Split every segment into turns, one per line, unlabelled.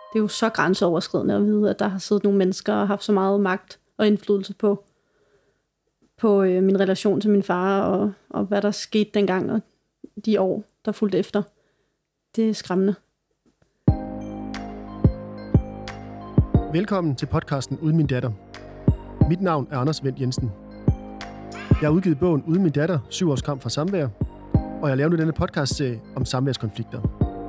Det er jo så grænseoverskridende at vide, at der har siddet nogle mennesker og haft så meget magt og indflydelse på min relation til min far, og hvad der skete dengang, og de år, der fulgte efter. Det er skræmmende.
Velkommen til podcasten Uden min datter. Mit navn er Anders Wendt Jensen. Jeg har udgivet bogen Uden min datter, 7 års kamp for samvær, og jeg laver nu denne podcastserie om samværskonflikter.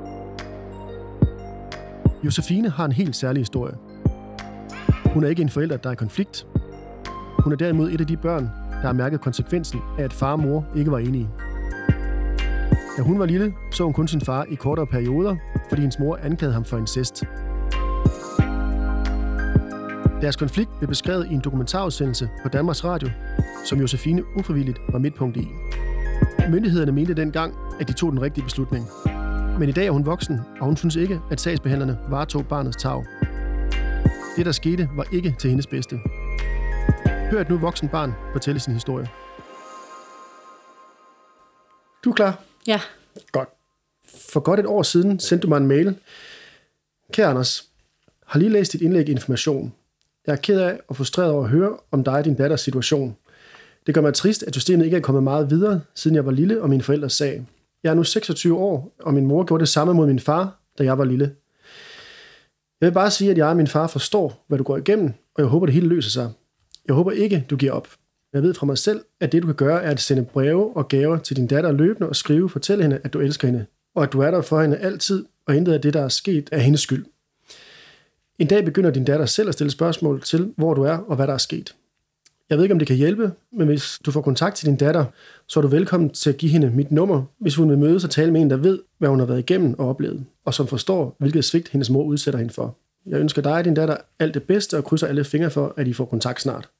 Josefine har en helt særlig historie. Hun er ikke en forælder, der er i konflikt. Hun er derimod et af de børn, der har mærket konsekvensen af, at far og mor ikke var enige. Da hun var lille, så hun kun sin far i kortere perioder, fordi hendes mor anklagede ham for incest. Deres konflikt blev beskrevet i en dokumentarudsendelse på Danmarks Radio, som Josefine ufrivilligt var midtpunkt i. Myndighederne mente dengang, at de tog den rigtige beslutning. Men i dag er hun voksen, og hun synes ikke, at sagsbehandlerne varetog barnets tarv. Det, der skete, var ikke til hendes bedste. Hør et nu voksen barn fortælle sin historie. Du er klar?
Ja.
Godt. For godt et år siden sendte du mig en mail. Kære Anders, har lige læst dit indlæg i Information. Jeg er ked af og frustreret over at høre om dig og din datters situation. Det gør mig trist, at systemet ikke er kommet meget videre, siden jeg var lille og mine forældres sag. Jeg er nu 26 år, og min mor gjorde det samme mod min far, da jeg var lille. Jeg vil bare sige, at jeg og min far forstår, hvad du går igennem, og jeg håber, det hele løser sig. Jeg håber ikke, du giver op. Jeg ved fra mig selv, at det, du kan gøre, er at sende breve og gaver til din datter løbende og fortælle hende, at du elsker hende, og at du er der for hende altid, og intet af det, der er sket, er hendes skyld. En dag begynder din datter selv at stille spørgsmål til, hvor du er og hvad der er sket. Jeg ved ikke, om det kan hjælpe, men hvis du får kontakt til din datter, så er du velkommen til at give hende mit nummer, hvis hun vil mødes og tale med en, der ved, hvad hun har været igennem og oplevet, og som forstår, hvilket svigt hendes mor udsætter hende for. Jeg ønsker dig og din datter alt det bedste og krydser alle fingre for, at I får kontakt snart.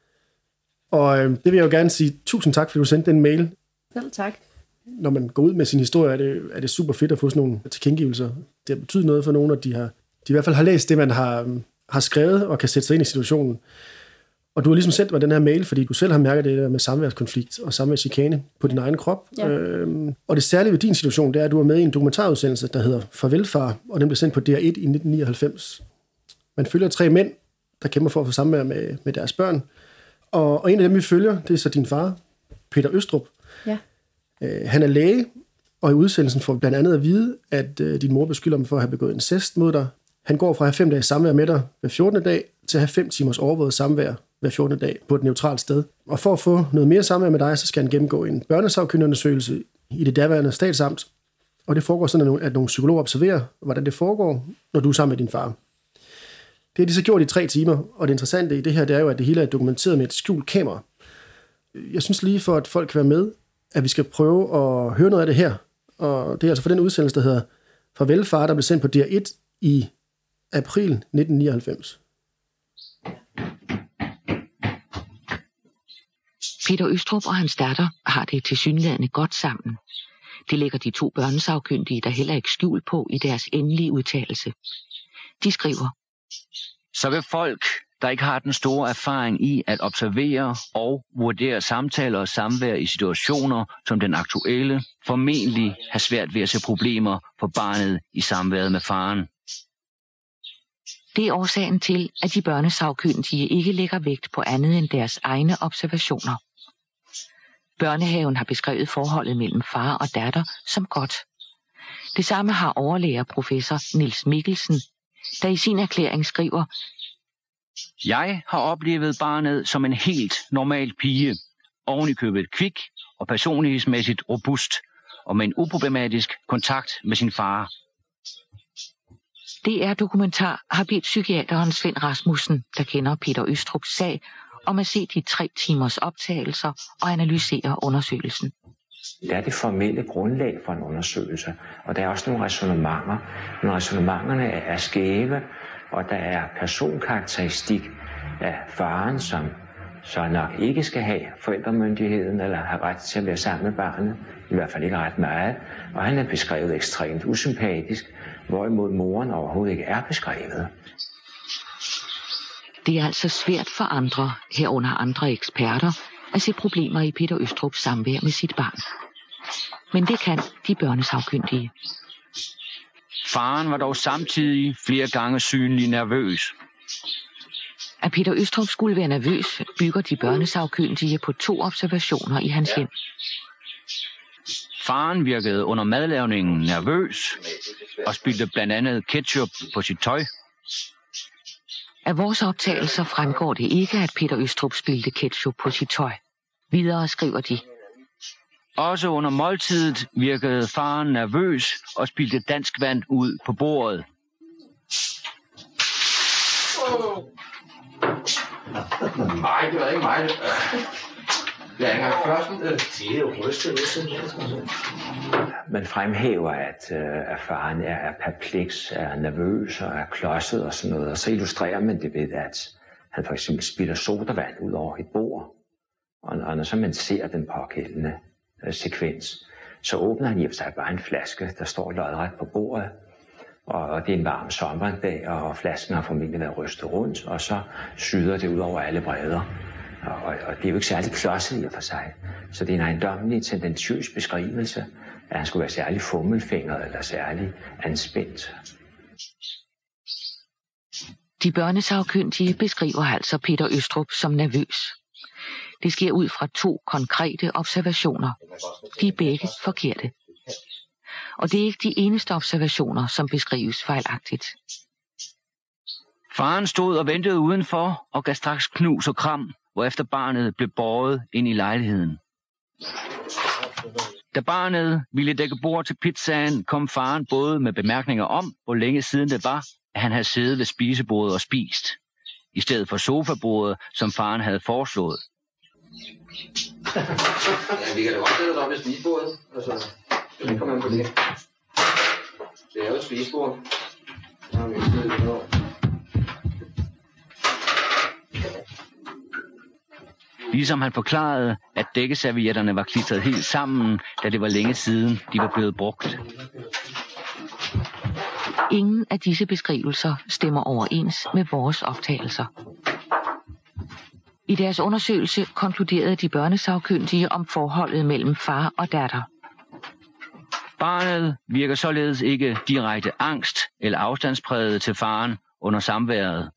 Og det vil jeg jo gerne sige tusind tak, fordi du sendte den mail.
Selv tak.
Når man går ud med sin historie, er det super fedt at få sådan nogle tilkendegivelser. Det har betydet noget for nogen, at de i hvert fald har læst det, man har skrevet, og kan sætte sig ind i situationen. Og du har ligesom sendt mig den her mail, fordi du selv har mærket det der med samværskonflikt og samværschikane på din egen krop. Ja. Og det særlige ved din situation, det er, at du er med i en dokumentarudsendelse, der hedder Farvel Far, og den blev sendt på DR1 i 1999. Man følger 3 mænd, der kæmper for at få samvær med deres børn. Og en af dem, vi følger, det er så din far, Peter Østrup.
Ja.
Han er læge, og i udsendelsen får blandt andet at vide, at din mor beskylder ham for at have begået incest mod dig. Han går fra at have 5 dages samvær med dig hver 14. dag, til at have 5 timers overvåget samvær hver 14. dag på et neutralt sted. Og for at få noget mere samvær med dig, så skal han gennemgå en børnesagkyndigundersøgelse i det daværende statsamt. Og det foregår sådan, at nogle psykologer observerer, hvordan det foregår, når du er sammen med din far. Det har de så gjort i 3 timer, og det interessante i det her, det er jo, at det hele er dokumenteret med et skjult kamera. Jeg synes lige for, at folk kan være med, at vi skal prøve at høre noget af det her. Og det er altså for den udsendelse, der hedder Farvel Far, der blev sendt på DR1 i april 1999.
Peter Østrup og hans datter har det tilsyneladende godt sammen. Det lægger de 2 børnesagkyndige der heller ikke skjul på i deres endelige udtalelse. De skriver:
Så vil folk, der ikke har den store erfaring i at observere og vurdere samtaler og samvær i situationer som den aktuelle, formentlig have svært ved at se problemer for barnet i samværet med faren.
Det er årsagen til, at de børnesagkyndige ikke lægger vægt på andet end deres egne observationer. Børnehaven har beskrevet forholdet mellem far og datter som godt. Det samme har overlærer professor Niels Mikkelsen, der i sin erklæring skriver:
Jeg har oplevet barnet som en helt normal pige, ovenikøbet kvik og personlighedsmæssigt robust, og med en uproblematisk kontakt med sin far.
DR-dokumentar har bedt psykiateren Svend Rasmussen, der kender Peter Østrups sag, om at se de 3 timers optagelser og analysere undersøgelsen.
Det er det formelle grundlag for en undersøgelse, og der er også nogle ræsonnementer. Men ræsonnementerne er skæve, og der er personkarakteristik af faren, som så nok ikke skal have forældremyndigheden eller have ret til at være sammen med barnet, i hvert fald ikke ret meget, og han er beskrevet ekstremt usympatisk, hvorimod moren overhovedet ikke er beskrevet.
Det er altså svært for andre, herunder andre eksperter, at se problemer i Peter Østrups samvær med sit barn. Men det kan de børnesagkyndige.
Faren var dog samtidig flere gange synlig nervøs.
At Peter Østrup skulle være nervøs, bygger de børnesagkyndige på 2 observationer i hans hjem.
Faren virkede under madlavningen nervøs og spildte blandt andet ketchup på sit tøj.
Af vores optagelser fremgår det ikke, at Peter Østrup spildte ketchup på sit tøj. Videre skriver de:
Også under måltidet virkede faren nervøs og spildte dansk vand ud på bordet.
Nej, det var ikke mig. Jeg er ikke engang først. Det er jo rystet.
Man fremhæver, at faren er perpleks, er nervøs og er klodset og sådan noget. Og så illustrerer man det ved, at han for eksempel spilder sodavand ud over et bord. Og når så man ser den pågældende sekvens, så åbner han i og for sig bare en flaske, der står lodret på bordet. Og det er en varm sommerdag, og flasken har formentlig været rystet rundt, og så syder det ud over alle bredder. Og det er jo ikke særlig klodset i og for sig. Så det er en ejendommelig, tendentiøs beskrivelse, at han skulle være særlig fummelfingret eller særlig anspændt.
De børnesagkyndige beskriver altså Peter Østrup som nervøs. Det sker ud fra 2 konkrete observationer. De er begge forkerte. Og det er ikke de eneste observationer, som beskrives fejlagtigt.
Faren stod og ventede udenfor og gav straks knus og kram, hvorefter barnet blev båret ind i lejligheden. Da barnet ville dække bord til pizzaen, kom faren både med bemærkninger om, hvor længe siden det var, at han havde siddet ved spisebordet og spist, i stedet for sofabordet, som faren havde foreslået.
Ja, vi kan da godt sætte os op ved spisebordet. Altså, det kommer man på det. Det er jo et spisebord. Så har vi siddet lidt over.
Ligesom han forklarede, at dækkeservietterne var klistret helt sammen, da det var længe siden, de var blevet brugt.
Ingen af disse beskrivelser stemmer overens med vores optagelser. I deres undersøgelse konkluderede de børnesagkyndige om forholdet mellem far og datter.
Barnet virker således ikke direkte angst eller afstandspræget til faren under samværet.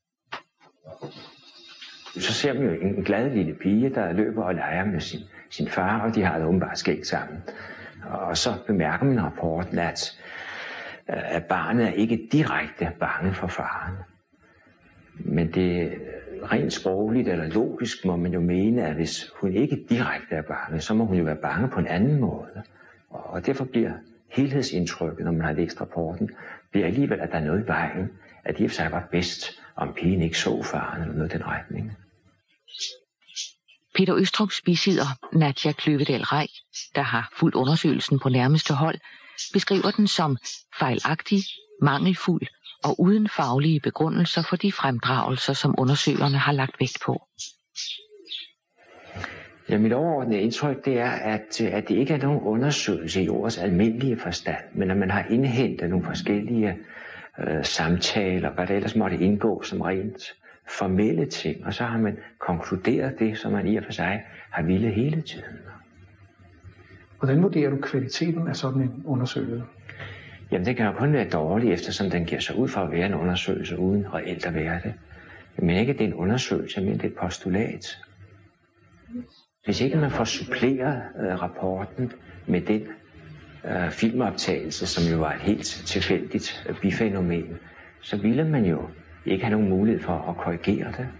Så ser man jo en glad lille pige, der løber og leger med sin far, og de har det åbenbart skægt sammen. Og så bemærker man i rapporten, at barnet er ikke direkte bange for faren. Men det rent sprogligt eller logisk må man jo mene, at hvis hun ikke direkte er bange, så må hun jo være bange på en anden måde. Og derfor bliver helhedsindtrykket, når man har læst rapporten, bliver alligevel, at der er noget i vejen, at det i og for sig var bedst, om pigen ikke så faren eller noget i den retning.
Peter Østrups bisidder, Nadja Kløvedal Rej, der har fulgt undersøgelsen på nærmeste hold, beskriver den som fejlagtig, mangelfuld og uden faglige begrundelser for de fremdragelser, som undersøgerne har lagt vægt på.
Ja, mit overordnede indtryk det er, at det ikke er nogen undersøgelse i ordets almindelige forstand, men at man har indhentet nogle forskellige samtaler, hvad der ellers måtte indgå som rent formelle ting, og så har man konkluderet det, som man i og for sig har ville hele tiden.
Hvordan vurderer du kvaliteten af sådan en undersøgelse?
Jamen, det kan jo kun være dårligt, eftersom den giver sig ud for at være en undersøgelse, uden reelt at være det. Men ikke, at det er en undersøgelse, men det er et postulat. Hvis ikke man får suppleret rapporten med den filmoptagelse, som jo var et helt tilfældigt bifænomen, så ville man jo ikke have nogen mulighed for at korrigere det.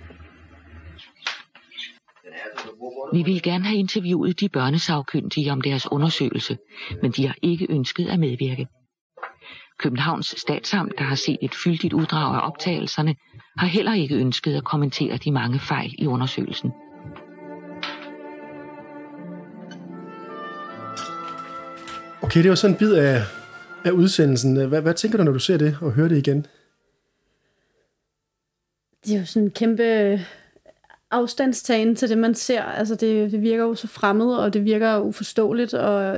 Vi ville gerne have interviewet de børnesagkyndige om deres undersøgelse, men de har ikke ønsket at medvirke. Københavns Statsamt, der har set et fyldigt uddrag af optagelserne, har heller ikke ønsket at kommentere de mange fejl i undersøgelsen.
Okay, det var sådan en bid af udsendelsen. Hvad tænker du, når du ser det og hører det igen?
Det er jo sådan en kæmpe afstandstagen til det, man ser. Altså, det virker jo så fremmed, og det virker uforståeligt, og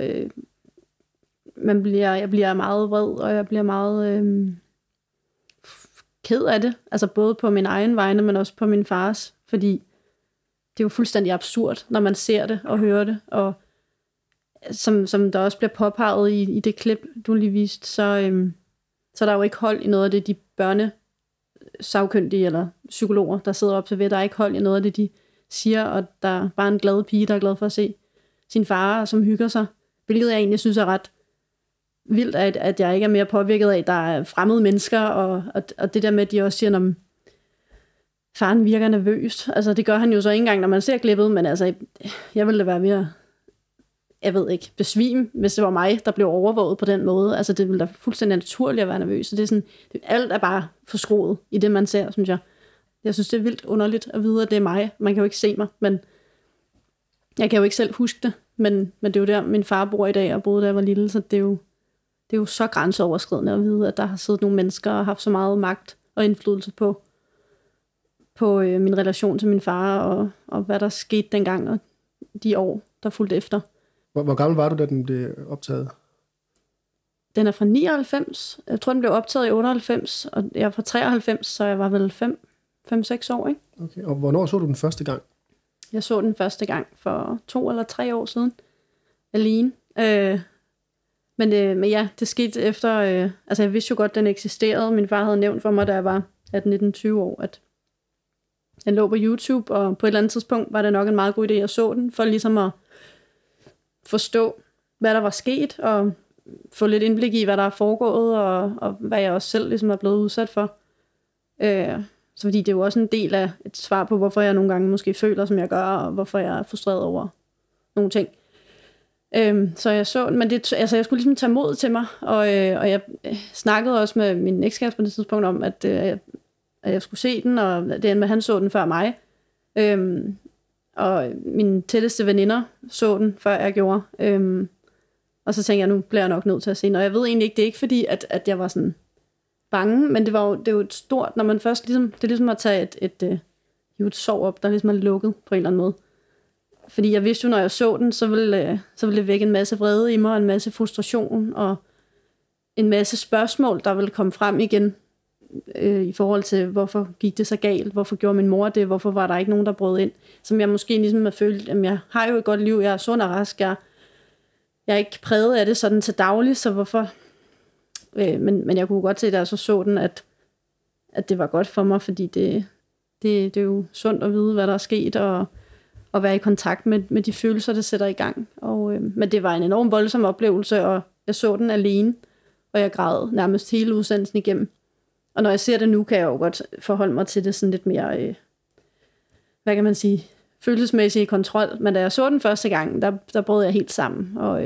jeg bliver meget vred, og jeg bliver meget ked af det. Altså, både på min egen vegne, men også på min fars. Fordi det er jo fuldstændig absurd, når man ser det og hører det, og som der også bliver påpeget i det klip, du lige viste, Så der er jo ikke hold i noget af det, de børnesagkyndige eller psykologer, der sidder og observerer. Der er ikke hold i noget af det, de siger, og der er bare en glad pige, der er glad for at se sin far, som hygger sig. Hvilket jeg egentlig synes er ret vildt, at jeg ikke er mere påvirket af, at der er fremmede mennesker, og det der med, at de også siger, at faren virker nervøs. Altså, det gør han jo så ikke engang, når man ser klippet, men altså, jeg ville da være ved at, jeg ved ikke, besvime, hvis det var mig, der blev overvåget på den måde. Altså, det ville da fuldstændig naturligt at være nervøs. Så det er sådan, alt er bare forskruet i det, man ser, synes jeg. Jeg synes, det er vildt underligt at vide, at det er mig. Man kan jo ikke se mig, men jeg kan jo ikke selv huske det. Men det er jo der, min far bor i dag, og boede da jeg var lille, så det er jo så grænseoverskridende at vide, at der har siddet nogle mennesker og haft så meget magt og indflydelse på min relation til min far, og hvad der skete dengang, og de år, der fulgte efter.
Hvor gammel var du, da den blev optaget?
Den er fra 99. Jeg tror, den blev optaget i 98, og jeg er fra 93, så jeg var vel 5-6 år, ikke?
Okay, og hvornår så du den første gang?
Jeg så den første gang for 2 eller 3 år siden. Alene. Men ja, det skete efter... altså, jeg vidste jo godt, den eksisterede. Min far havde nævnt for mig, da jeg var 18-19-20 år, at den lå på YouTube, og på et eller andet tidspunkt var det nok en meget god idé, at jeg så den, for ligesom at forstå, hvad der var sket, og få lidt indblik i, hvad der er foregået, og hvad jeg også selv ligesom er blevet udsat for. Så fordi det er jo også en del af et svar på, hvorfor jeg nogle gange måske føler, som jeg gør, og hvorfor jeg er frustreret over nogle ting. Så jeg så, men altså, jeg skulle ligesom tage mod til mig, og jeg snakkede også med min ekskæreste på det tidspunkt om, at jeg skulle se den, og det endte med, han så den før mig. Og mine tætteste veninder så den, før jeg gjorde. Og så tænkte jeg, nu bliver jeg nok nødt til at se den. Og jeg ved egentlig ikke, det er ikke fordi, at jeg var sådan bange, men det er jo et stort, når man først ligesom, det er ligesom at tage et sår op, der ligesom er lukket på en eller anden måde. Fordi jeg vidste jo, når jeg så den, så ville det vække en masse vrede i mig, og en masse frustration, og en masse spørgsmål, der ville komme frem igen, i forhold til, hvorfor gik det så galt, hvorfor gjorde min mor det, hvorfor var der ikke nogen, der brød ind, som jeg måske ligesom har følt, at jeg har jo et godt liv, jeg er sund og rask, jeg er ikke præget af det sådan til daglig, så hvorfor, men jeg kunne godt se, da jeg så den, at det var godt for mig, fordi det er jo sundt at vide, hvad der er sket, og være i kontakt med de følelser, det sætter i gang. Men det var en enorm voldsom oplevelse, og jeg så den alene, og jeg græd nærmest hele udsendelsen igennem. Og når jeg ser det nu, kan jeg jo godt forholde mig til det sådan lidt mere, hvad kan man sige, følelsesmæssig kontrol. Men da jeg så den første gang, der brød jeg helt sammen, og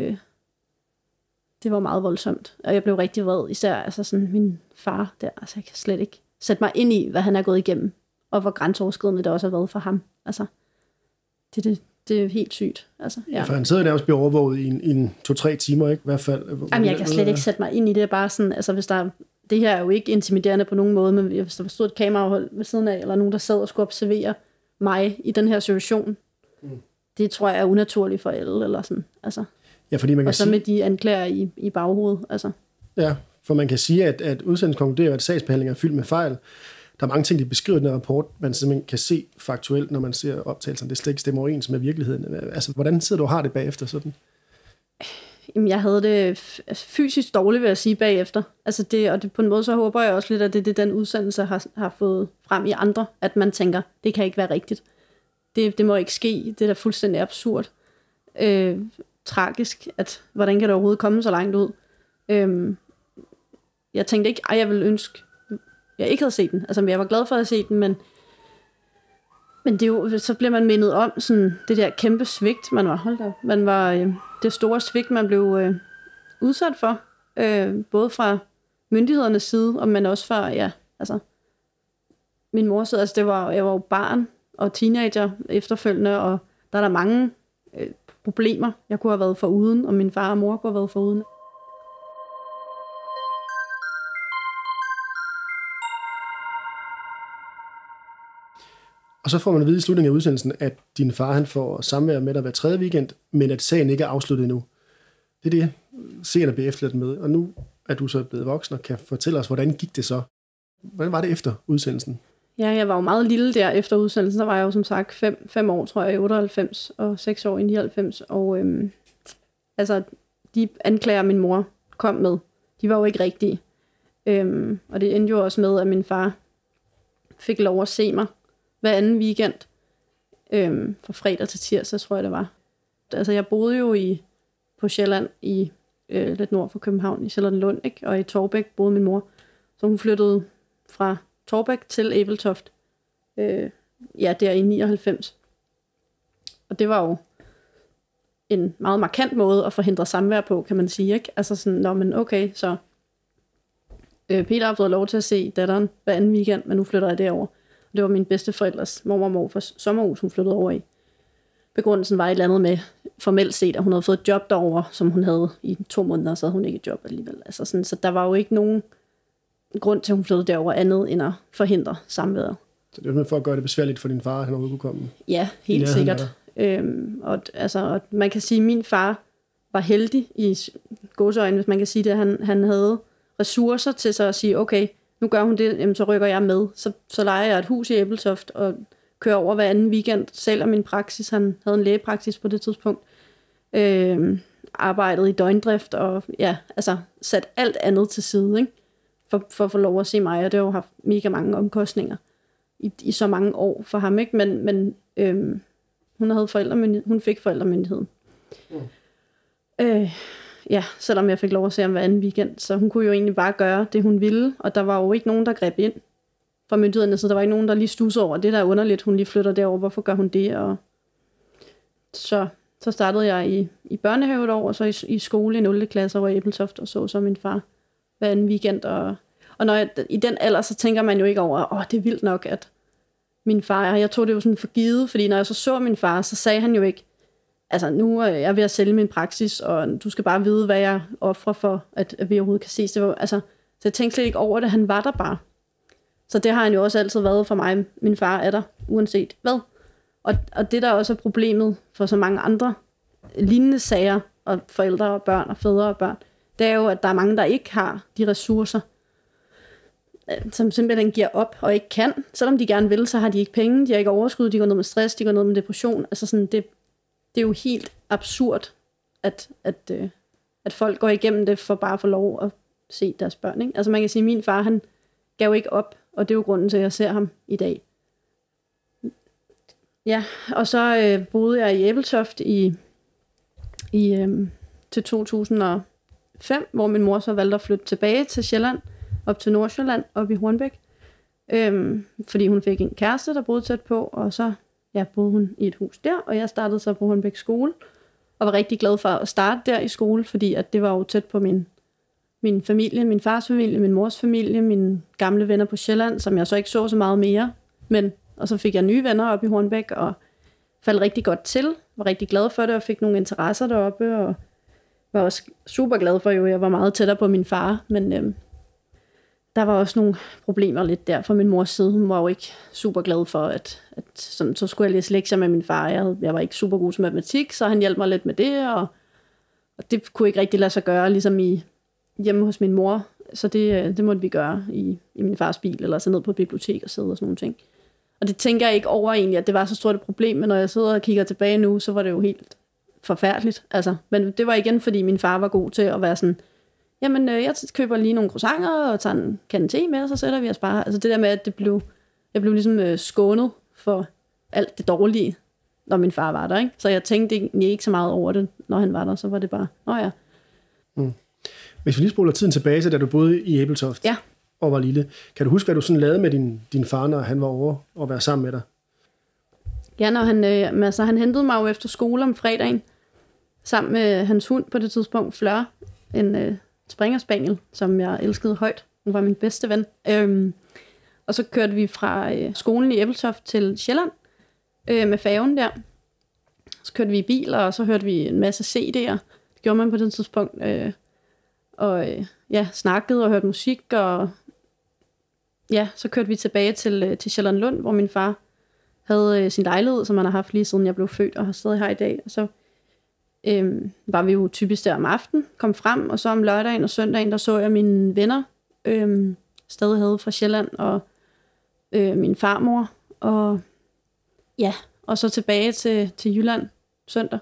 det var meget voldsomt. Og jeg blev rigtig vred, især altså sådan min far der. Altså jeg kan slet ikke sætte mig ind i, hvad han er gået igennem, og hvor grænseoverskridende det også har været for ham. Altså, det er helt sygt. Altså, ja.
For han sidder nærmest bliver overvåget i 2-3 timer, ikke? I hvert fald.
Jamen, jeg kan slet ikke sætte mig ind i det. Bare sådan, altså hvis der det her er jo ikke intimiderende på nogen måde, men hvis der stod et kamerahold ved siden af, eller nogen, der sad og skulle observere mig i den her situation, det tror jeg er unaturligt for alle, eller sådan. Altså.
Ja, fordi man kan
og så med de anklager i baghovedet. Altså.
Ja, for man kan sige, at udsendelsen konkluderer, at sagsbehandlingen er fyldt med fejl. Der er mange ting, de beskriver i den rapport, man simpelthen kan se faktuelt, når man ser optagelserne. Det slet ikke stemmer overens med virkeligheden. Altså, hvordan sidder du og har det bagefter sådan?
Jamen, jeg havde det fysisk dårligt, vil jeg sige, bagefter. Altså det på en måde, så håber jeg også lidt, at det den udsendelse har fået frem i andre, at man tænker, det kan ikke være rigtigt. Det må ikke ske. Det er da fuldstændig absurd. Tragisk, at hvordan kan det overhovedet komme så langt ud? Jeg tænkte ikke, jeg ville ønske, jeg ikke havde set den. Altså, jeg var glad for at have set den, men det er jo, så bliver man mindet om sådan, det der kæmpe svigt, man var det store svigt, man blev udsat for, både fra myndighedernes side, men også fra, ja, altså, min mor side, altså jeg var jo barn og teenager efterfølgende, og der er der mange problemer, jeg kunne have været foruden, og min far og mor kunne have været foruden.
Og så får man at vide i slutningen af udsendelsen, at din far han får samvær med dig hver 3. weekend, men at sagen ikke er afsluttet endnu. Det er det, seerne bliver efterladt med. Og nu er du så blevet voksen og kan fortælle os, hvordan gik det så? Hvordan var det efter udsendelsen?
Ja, jeg var jo meget lille der efter udsendelsen. Der var jeg jo som sagt 5 år, tror jeg, i 98 og 6 år i 99. Og altså, de anklager, min mor kom med, de var jo ikke rigtige. Og det endte jo også med, at min far fik lov at se mig hver anden weekend. Fra fredag til tirsdag, tror jeg det var. Altså jeg boede jo på Sjælland, lidt nord for København, i Charlottenlund, ikke? Og i Taarbæk boede min mor. Så hun flyttede fra Taarbæk til Ebeltoft. Der i 99. Og det var jo en meget markant måde at forhindre samvær på, kan man sige, ikke? Altså sådan, men okay, så Peter har fået lov til at se datteren hver anden weekend, men nu flytter jeg derover. Og det var min bedsteforældres mormor for sommerhus, hun flyttede over i. Begrundelsen var et eller andet med, formelt set, at hun havde fået et job derovre, som hun havde i 2 måneder, så havde hun ikke et job alligevel. Altså sådan, så der var jo ikke nogen grund til, at hun flyttede derover andet, end at forhindre samværet. Så
det var for at gøre det besværligt for din far, at han overhovedet kunne komme?
Ja, helt sikkert. Og man kan sige, at min far var heldig i gåseøjne, hvis man kan sige det. Han havde ressourcer til så at sige, okay, nu gør hun det, jamen, så rykker jeg med. Så lejer jeg et hus i Ebeltoft og kører over hver anden weekend, sælger min praksis. Han havde en lægepraksis på det tidspunkt. Arbejdede i døgndrift og sat alt andet til side, ikke? For at få lov at se mig, og det har jo haft mega mange omkostninger i så mange år for ham, ikke? Men hun fik forældremyndigheden. Selvom jeg fik lov at se ham hver anden weekend, så hun kunne jo egentlig bare gøre det, hun ville, og der var jo ikke nogen, der greb ind fra myndighederne, så der var ikke nogen, der lige stussede over, det der er underligt, hun lige flytter derover, hvorfor gør hun det? Og så startede jeg i børnehave et år, og så i skole i 0. klasse over i Ebeltoft, og så min far hver anden weekend, og når i den alder, så tænker man jo ikke over, det er vildt nok, at min far, jeg tog det jo sådan for givet, fordi når jeg så min far, så sagde han jo ikke, altså nu er jeg ved at sælge min praksis, og du skal bare vide, hvad jeg offrer for, at vi overhovedet kan ses. Det var, så jeg tænkte slet ikke over det, han var der bare. Så det har han jo også altid været for mig. Min far er der, uanset hvad. Og det der også er problemet for så mange andre lignende sager, og forældre og børn, og fædre og børn, det er jo, at der er mange, der ikke har de ressourcer, som simpelthen giver op og ikke kan. Selvom de gerne vil, så har de ikke penge, de har ikke overskud, de går ned med stress, de går ned med depression. Altså sådan, det er jo helt absurd, at folk går igennem det for bare at få lov at se deres børn, ikke? Altså man kan sige, at min far, han gav ikke op, og det er jo grunden til, at jeg ser ham i dag. Ja, og så boede jeg i Ebeltoft til 2005, hvor min mor så valgte at flytte tilbage til Sjælland, op til Nordsjælland, op i Hornbæk, fordi hun fik en kæreste, der boede tæt på, og så boede hun i et hus der, og jeg startede så på Hornbæk skole, og var rigtig glad for at starte der i skole, fordi at det var jo tæt på min familie, min fars familie, min mors familie, mine gamle venner på Sjælland, som jeg så ikke så meget mere, og så fik jeg nye venner op i Hornbæk, og faldt rigtig godt til, var rigtig glad for det, og fik nogle interesser deroppe, og var også super glad for, jeg var meget tættere på min far, men der var også nogle problemer lidt der fra min mors side. Hun var jo ikke super glad for, at så skulle jeg læse lektier med min far. Jeg var ikke super god til matematik, så han hjalp mig lidt med det, og det kunne ikke rigtig lade sig gøre, ligesom hjemme hos min mor. Så det måtte vi gøre i min fars bil, eller så ned på et bibliotek og sidde og sådan nogle ting. Og det tænker jeg ikke over egentlig, at det var så stort et problem, men når jeg sidder og kigger tilbage nu, så var det jo helt forfærdeligt. Altså, men det var igen, fordi min far var god til at være sådan, jamen, jeg køber lige nogle croissanter og tager en kande te med, og så sætter vi os bare. Altså det der med, at jeg blev ligesom skånet for alt det dårlige, når min far var der, ikke? Så jeg tænkte ikke så meget over det, når han var der, så var det bare, ja.
Hvis vi lige spoler tiden tilbage til, da du boede i Ebeltoft og var lille, kan du huske, hvad du sådan lavede med din far, når han var over og være sammen med dig?
Ja, når han hentede mig jo efter skole om fredagen, sammen med hans hund på det tidspunkt, Fleur, en springerspaniel, som jeg elskede højt. Hun var min bedste ven. Og så kørte vi fra skolen i Ebeltoft til Sjælland med færgen der. Så kørte vi i bil, og så hørte vi en masse CD'er. Det gjorde man på det tidspunkt. Snakkede og hørte musik. Og så kørte vi tilbage til Charlottenlund, hvor min far havde sin lejlighed, som han har haft lige siden jeg blev født, og har stadig her i dag. Og så var vi jo typisk der om aftenen, kom frem, og så om lørdagen og søndagen, der så jeg mine venner, stadig havde fra Sjælland, og min farmor, og så tilbage til Jylland søndag.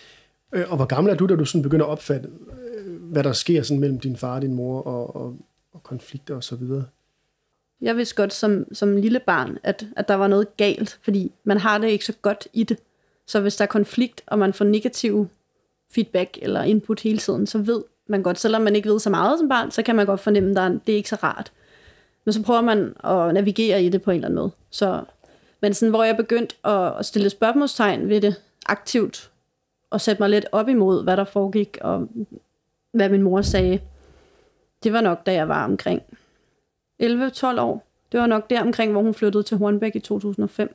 Og hvor gammel er du, da du sådan begynder at opfatte, hvad der sker sådan mellem din far og din mor, og og konflikter og så videre?
Jeg vidste godt som lille barn, at der var noget galt, fordi man har det ikke så godt i det. Så hvis der er konflikt, og man får negativ feedback eller input hele tiden, så ved man godt, selvom man ikke ved så meget som barn, så kan man godt fornemme, at det er ikke så rart. Men så prøver man at navigere i det på en eller anden måde. Men sådan, hvor jeg begyndte at stille spørgsmålstegn ved det aktivt, og sætte mig lidt op imod, hvad der foregik, og hvad min mor sagde, det var nok, da jeg var omkring 11-12 år. Det var nok der omkring, hvor hun flyttede til Hornbæk i 2005.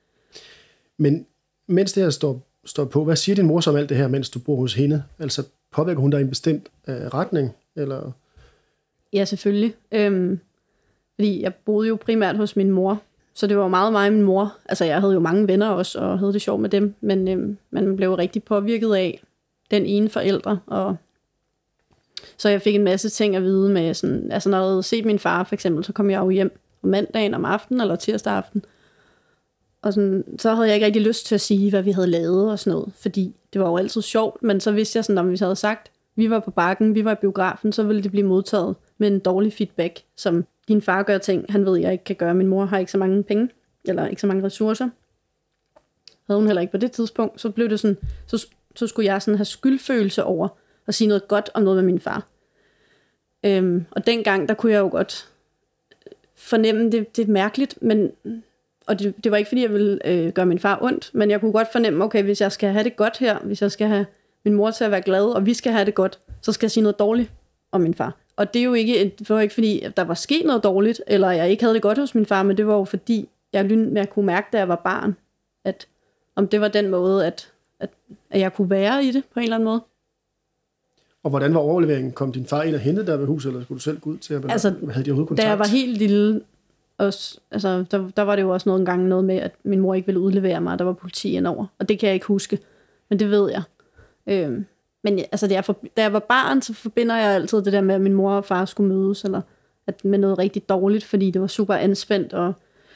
Men mens det her står på, hvad siger din mor så om alt det her, mens du bor hos hende? Altså påvirker hun dig i en bestemt retning? Eller?
Ja, selvfølgelig. Fordi jeg boede jo primært hos min mor, så det var meget mig og min mor. Altså jeg havde jo mange venner også, og havde det sjovt med dem, men man blev rigtig påvirket af den ene forældre, og så jeg fik en masse ting at vide med sådan, altså når jeg havde set min far for eksempel, så kom jeg jo hjem om mandagen om aftenen eller tirsdag aften. Og sådan, så havde jeg ikke rigtig lyst til at sige, hvad vi havde lavet og sådan noget, fordi det var jo altid sjovt, men så vidste jeg sådan, om vi havde sagt, vi var på bakken, vi var i biografen, så ville det blive modtaget med en dårlig feedback, som din far gør ting, han ved, jeg ikke kan gøre, min mor har ikke så mange penge, eller ikke så mange ressourcer. Havde hun heller ikke på det tidspunkt, så blev det sådan, så skulle jeg sådan have skyldfølelse over at sige noget godt om noget med min far. Og dengang, der kunne jeg jo godt fornemme, det er mærkeligt, men, og det var ikke, fordi jeg ville gøre min far ondt, men jeg kunne godt fornemme, okay, hvis jeg skal have det godt her, hvis jeg skal have min mor til at være glad, og vi skal have det godt, så skal jeg sige noget dårligt om min far. Og det er jo ikke, det var ikke fordi, der var sket noget dårligt, eller jeg ikke havde det godt hos min far, men det var jo fordi, jeg kunne mærke, da jeg var barn, at om det var den måde, at jeg kunne være i det på en eller anden måde.
Og hvordan var overleveringen? Kom din far ind og hentede dig ved huset, eller skulle du selv gå ud til at
altså,
havde de overhovedet kontakt?
Da jeg var helt lille, også, altså, der var det jo også noget med, at min mor ikke ville udlevere mig, og der var politi indover. Og det kan jeg ikke huske, men det ved jeg. Men altså, da jeg var barn, så forbinder jeg altid det der med, at min mor og far skulle mødes, eller med noget rigtig dårligt, fordi det var super anspændt, og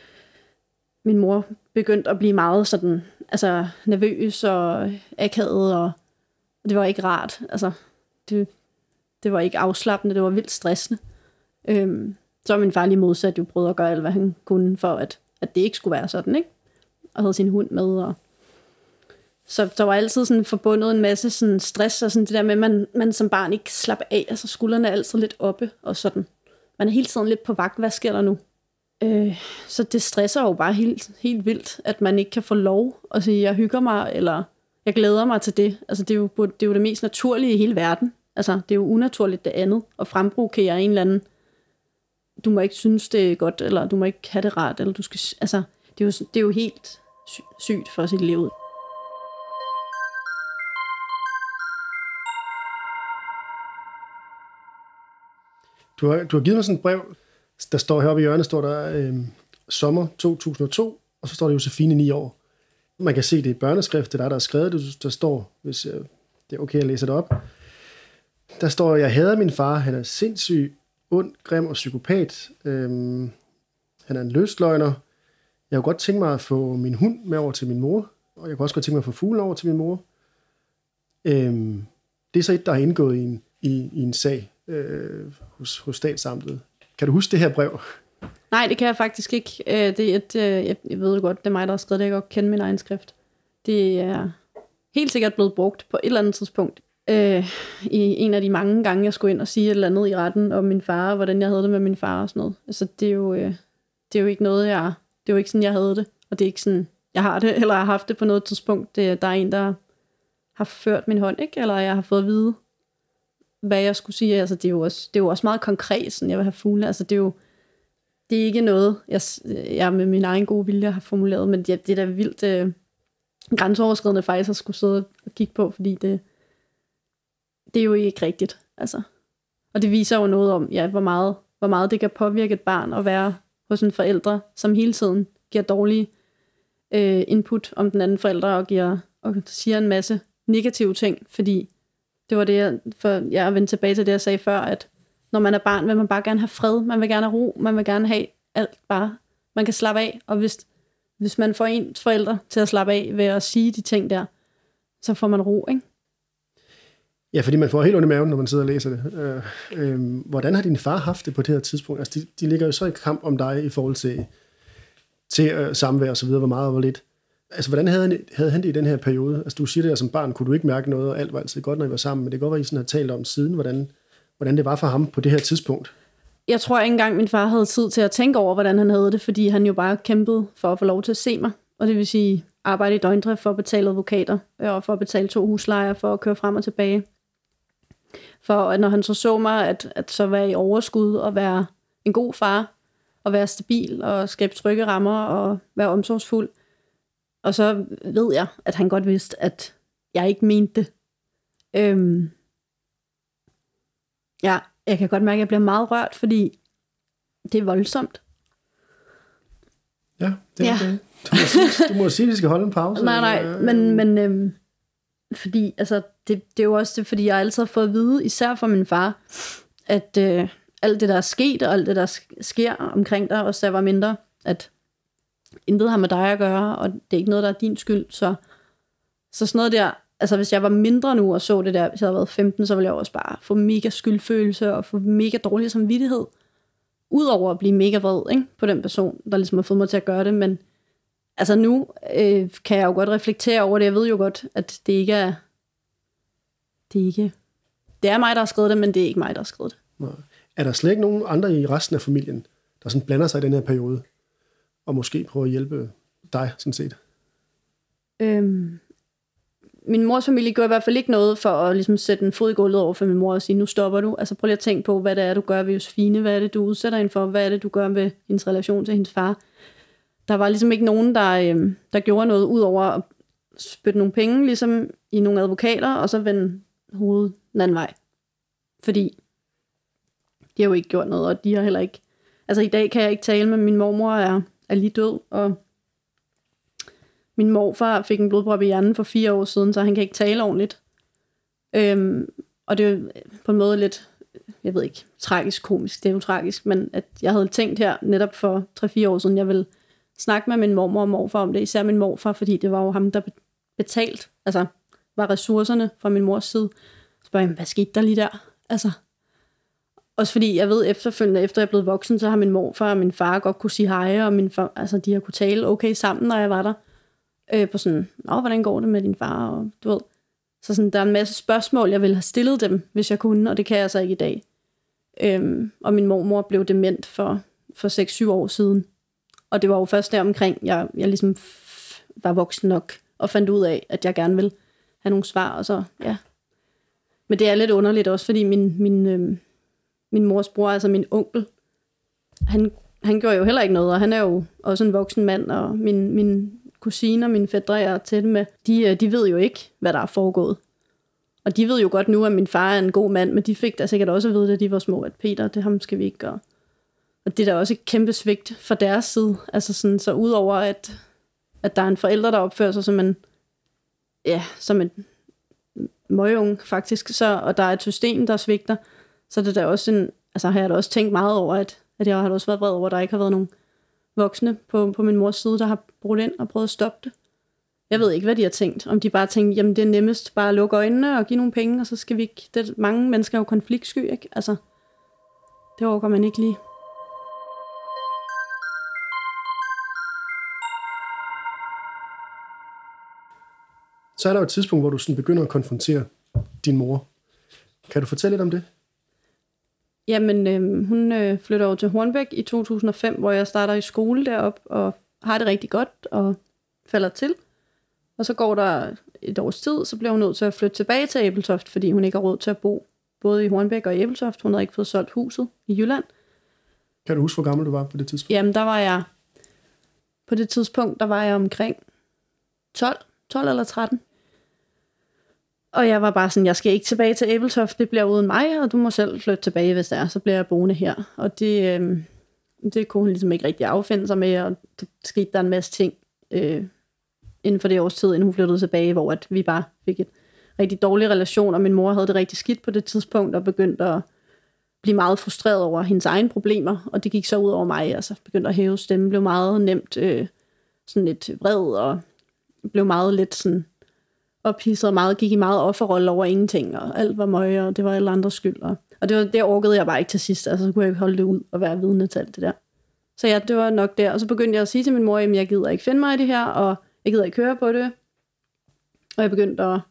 min mor begyndte at blive meget sådan, altså nervøs og akavet, og det var ikke rart. Altså, det var ikke afslappende, det var vildt stressende. Så var min far lige modsat jo prøvede at gøre alt, hvad han kunne, for at det ikke skulle være sådan, ikke? Og havde sin hund med, og så der var altid sådan forbundet en masse sådan stress, og sådan det der med, at man som barn ikke slapper af, altså skuldrene er altid lidt oppe, og sådan. Man er hele tiden lidt på vagt, hvad sker der nu? Så det stresser jo bare helt vildt, at man ikke kan få lov at sige, jeg hygger mig, eller jeg glæder mig til det. Altså det er jo det mest naturlige i hele verden. Altså det er jo unaturligt det andet, at fremprovokere en eller anden, du må ikke synes det er godt, eller du må ikke have det rart, eller du skal, altså det er jo helt sygt for sit liv.
Du har givet mig sådan et brev, der står heroppe i hjørnet, står der sommer 2002, og så står der Josefine 9 år. Man kan se det i børneskrift, det der er skrevet, der står, hvis det er okay at læse det op. Der står, jeg hader min far, han er sindssyg, ond, grim og psykopat. Han er en løsløgner. Jeg kunne godt tænke mig at få min hund med over til min mor, og jeg kunne også godt tænke mig at få fuglen over til min mor. Det er så et, der har indgået i en sag hos statsamtet. Kan du huske det her brev?
Nej, det kan jeg faktisk ikke. Jeg ved godt, det er mig, der har skrevet det. Jeg kan godt kende min egen skrift. Det er helt sikkert blevet brugt på et eller andet tidspunkt. I en af de mange gange, jeg skulle ind og sige et eller andet i retten om min far, og hvordan jeg havde det med min far og sådan noget. Altså, det er jo ikke noget, det er jo ikke sådan, jeg havde det. Og det er ikke sådan, jeg har det, eller jeg har haft det på noget tidspunkt. Der er en, der har ført min hånd, ikke? Eller jeg har fået at vide, hvad jeg skulle sige. Altså, det er jo også meget konkret, sådan jeg vil have fugle. Altså, det er ikke noget, jeg med min egen gode vilje har formuleret, men det er da vildt grænseoverskridende faktisk at skulle sidde og kigge på, fordi det er jo ikke rigtigt. Altså. Og det viser jo noget om, ja, hvor meget det kan påvirke et barn at være hos en forælder, som hele tiden giver dårlige input om den anden forælder, og siger en masse negative ting, fordi det var det, jeg er vendt tilbage til det, jeg sagde før, at når man er barn, vil man bare gerne have fred, man vil gerne have ro, man vil gerne have alt bare, man kan slappe af, og hvis man får ens forældre til at slappe af ved at sige de ting der, så får man ro, ikke?
Ja, fordi man får helt ondt i maven, når man sidder og læser det. Hvordan har din far haft det på det her tidspunkt? Altså, de ligger jo så i kamp om dig i forhold til samvær og så videre, hvor meget og hvor lidt. Altså, hvordan havde han det i den her periode? Altså, du siger det, at som barn kunne du ikke mærke noget, og alt var altid godt, når I var sammen, men det kan godt være, at I sådan har talt om siden, hvordan det var for ham på det her tidspunkt.
Jeg tror ikke engang, min far havde tid til at tænke over, hvordan han havde det, fordi han jo bare kæmpede for at få lov til at se mig. Og det vil sige, arbejde i døgndrift for at betale advokater, og for at betale 2 huslejer, for at køre frem og tilbage. For at når han så mig, at så være i overskud og være en god far, og være stabil og skabe trygge rammer og være omsorgsfuld. Og så ved jeg, at han godt vidste, at jeg ikke mente det. Ja, jeg kan godt mærke, at jeg bliver meget rørt, fordi det er voldsomt.
Ja, det er okay. Du må sige, at vi skal holde en pause.
Nej, men fordi, altså, det er jo også det, fordi jeg altid har fået at vide, især fra min far, at alt det, der er sket, og alt det, der sker omkring dig, også da jeg var mindre, at intet har med dig at gøre, og det er ikke noget, der er din skyld. Så sådan noget der, altså hvis jeg var mindre nu, og så det der, hvis jeg havde været 15, så ville jeg også bare få mega skyldfølelse, og få mega dårlig samvittighed, udover at blive mega vred, ikke, på den person, der ligesom har fået mig til at gøre det. Men altså nu kan jeg jo godt reflektere over det. Jeg ved jo godt, at det ikke er... Det er mig, der har skrevet det, men det er ikke mig, der har skrevet det.
Nej. Er der slet ikke nogen andre i resten af familien, der sådan blander sig i den her periode, og måske prøver at hjælpe dig, sådan set?
Min mors familie gør i hvert fald ikke noget for at ligesom sætte en fod i gulvet over for min mor og sige, nu stopper du. Altså prøv lige at tænke på, hvad det er, du gør ved Josefine. Hvad er det, du udsætter hende for? Hvad er det, du gør ved hendes relation til hendes far? Der var ligesom ikke nogen, der gjorde noget, ud over at spytte nogle penge ligesom i nogle advokater, og så vende hovedet den anden vej. Fordi de har jo ikke gjort noget, og de har heller ikke... Altså i dag kan jeg ikke tale med min mormor, er lige død, og min morfar fik en blodprop i hjernen for 4 år siden, så han kan ikke tale ordentligt. Og det er jo på en måde lidt, jeg ved ikke, tragisk, komisk, det er jo tragisk, men at jeg havde tænkt her netop for 3-4 år siden, jeg ville snakke med min mormor og morfar om det, især min morfar, fordi det var jo ham, der betalt, altså var ressourcerne fra min mors side. Så spørger jeg, hvad skete der lige der? Altså, også fordi jeg ved efterfølgende, efter jeg er blevet voksen, så har min morfar og min far godt kunne sige hej, og min far, altså de har kunne tale okay sammen, når jeg var der. På sådan, hvordan går det med din far? Og du ved. Så sådan, der er en masse spørgsmål, jeg ville have stillet dem, hvis jeg kunne, og det kan jeg så ikke i dag. Og min mormor blev dement for 6-7 år siden. Og det var jo først der omkring, jeg ligesom var voksen nok, og fandt ud af, at jeg gerne ville have nogle svar, og så, ja. Men det er lidt underligt også, fordi min mors bror, altså min onkel, han gjorde jo heller ikke noget, og han er jo også en voksen mand, og min kusiner, mine fætre, jeg er tæt med, de ved jo ikke, hvad der er foregået. Og de ved jo godt nu, at min far er en god mand, men de fik da sikkert også at vide, da de var små, at Peter, det ham skal vi ikke gøre. Og det er da også et kæmpe svigt fra deres side. Altså sådan, så udover at der er en forælder, der opfører sig som en møgeunge faktisk, og der er et system, der svigter, så er det da også har jeg da også tænkt meget over, at jeg har også været vred over, at der ikke har været nogen voksne på min mors side, der har brudt ind og prøvet at stoppe det. Jeg ved ikke, hvad de har tænkt. Om de bare tænkte, jamen det er nemmest bare at lukke øjnene og give nogle penge, og så skal vi ikke... Mange mennesker er jo konfliktsky, ikke? Altså, det overgår man ikke lige.
Så er der jo et tidspunkt, hvor du sådan begynder at konfrontere din mor. Kan du fortælle lidt om det?
Jamen, hun flytter over til Hornbæk i 2005, hvor jeg starter i skole deroppe og har det rigtig godt og falder til. Og så går der et års tid, så bliver hun nødt til at flytte tilbage til Ebeltoft, fordi hun ikke har råd til at bo både i Hornbæk og i Ebeltoft. Hun havde ikke fået solgt huset i Jylland.
Kan du huske, hvor gammel du var på det tidspunkt?
Jamen, på det tidspunkt, der var jeg omkring 12 eller 13. Og jeg var bare sådan, jeg skal ikke tilbage til Ebeltoft, det bliver uden mig, og du må selv flytte tilbage, hvis det er, så bliver jeg boende her. Og det kunne hun ligesom ikke rigtig affinde sig med, og det skete der en masse ting inden for det års tid, inden hun flyttede tilbage, hvor at vi bare fik et rigtig dårlig relation, og min mor havde det rigtig skidt på det tidspunkt, og begyndte at blive meget frustreret over hendes egne problemer, og det gik så ud over mig, altså begyndte at hæve stemmen, blev meget nemt sådan lidt vred, og blev meget lidt sådan ophidset og gik i meget offerrolle over ingenting, og alt var møg, og det var alle andres skyld. Og det orkede jeg bare ikke til sidst, altså så kunne jeg ikke holde det ud og være vidne til alt det der. Så ja, det var nok der, og så begyndte jeg at sige til min mor, at jeg gider ikke finde mig i det her, og jeg gider ikke høre på det. Og jeg begyndte at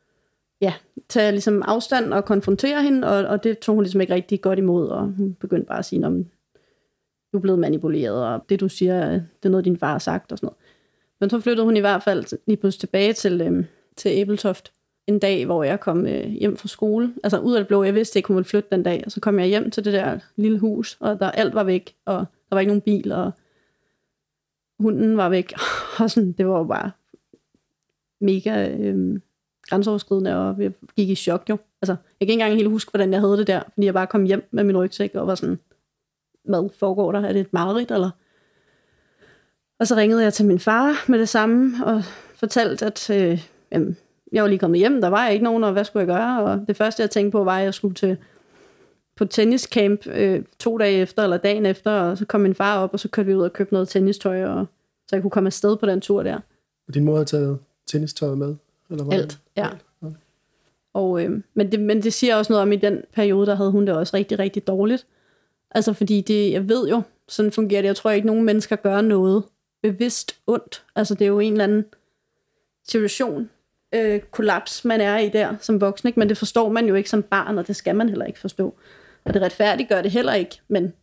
tage ligesom afstand og konfrontere hende, og det tog hun ligesom ikke rigtig godt imod, og hun begyndte bare at sige, om du er blevet manipuleret, og det du siger, det er noget, din far har sagt, og sådan noget. Men så flyttede hun i hvert fald lige pludselig tilbage til Ebeltoft en dag, hvor jeg kom hjem fra skole. Altså ud af det blå, jeg vidste ikke, hun ville flytte den dag, og så kom jeg hjem til det der lille hus, og alt var væk, og der var ikke nogen bil, og hunden var væk, og sådan, det var jo bare mega grænseoverskridende, og jeg gik i chok jo. Altså, jeg kan ikke engang helt huske, hvordan jeg havde det der, fordi jeg bare kom hjem med min rygsæk, og var sådan, hvad foregår der? Er det et mareridt, eller? Og så ringede jeg til min far med det samme, og fortalte, at jeg var lige kommet hjem, der var ikke nogen, og hvad skulle jeg gøre? Og det første, jeg tænkte på, var, at jeg skulle på tenniscamp 2 dage efter, eller dagen efter, og så kom min far op, og så kørte vi ud og købte noget tennistøj, og så jeg kunne komme afsted på den tur der.
Og din mor havde taget tennistøjet med? Eller hvad?
Alt, ja. Og, men det siger også noget om, i den periode, der havde hun det også rigtig, rigtig dårligt. Altså fordi jeg ved jo, sådan fungerer det. Jeg tror ikke, nogen mennesker gør noget bevidst ondt. Altså det er jo en eller anden situation, kollaps, man er i der som voksen, ikke? Men det forstår man jo ikke som barn, og det skal man heller ikke forstå. Og det retfærdiggør det heller ikke, men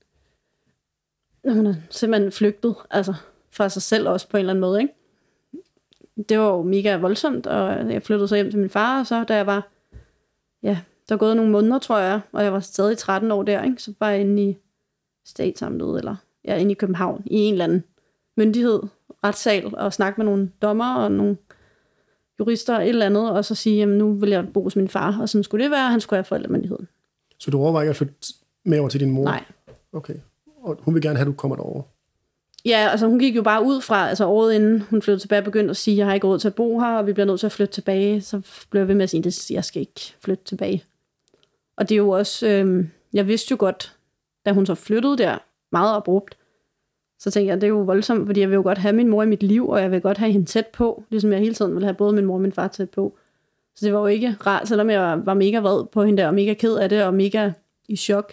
hun er simpelthen flygtet, altså fra sig selv også på en eller anden måde, ikke? Det var jo mega voldsomt, og jeg flyttede så hjem til min far, og så da jeg var, der var gået nogle måneder, tror jeg, og jeg var stadig 13 år der, ikke? Så var jeg inde i statsamtet, eller inde i København, i en eller anden myndighed, retssal, og snakke med nogle dommer og nogle jurister et eller andet, og så sige, jamen nu vil jeg bo hos min far, og sådan skulle det være, han skulle have forældremyndigheden.
Så du overvejer ikke at flytte med over til din mor?
Nej.
Okay. Og hun vil gerne have, at du kommer derover?
Ja, altså hun gik jo bare ud fra, altså året inden hun flyttede tilbage, begyndte at sige, jeg har ikke råd til at bo her, og vi bliver nødt til at flytte tilbage. Så blev jeg ved med at sige, jeg skal ikke flytte tilbage. Og det er jo også, jeg vidste jo godt, da hun så flyttede der, meget abrupt, så tænkte jeg, det er jo voldsomt, fordi jeg vil jo godt have min mor i mit liv, og jeg vil godt have hende tæt på, ligesom jeg hele tiden vil have både min mor og min far tæt på. Så det var jo ikke rart, selvom jeg var mega vred på hende der, og mega ked af det, og mega i chok.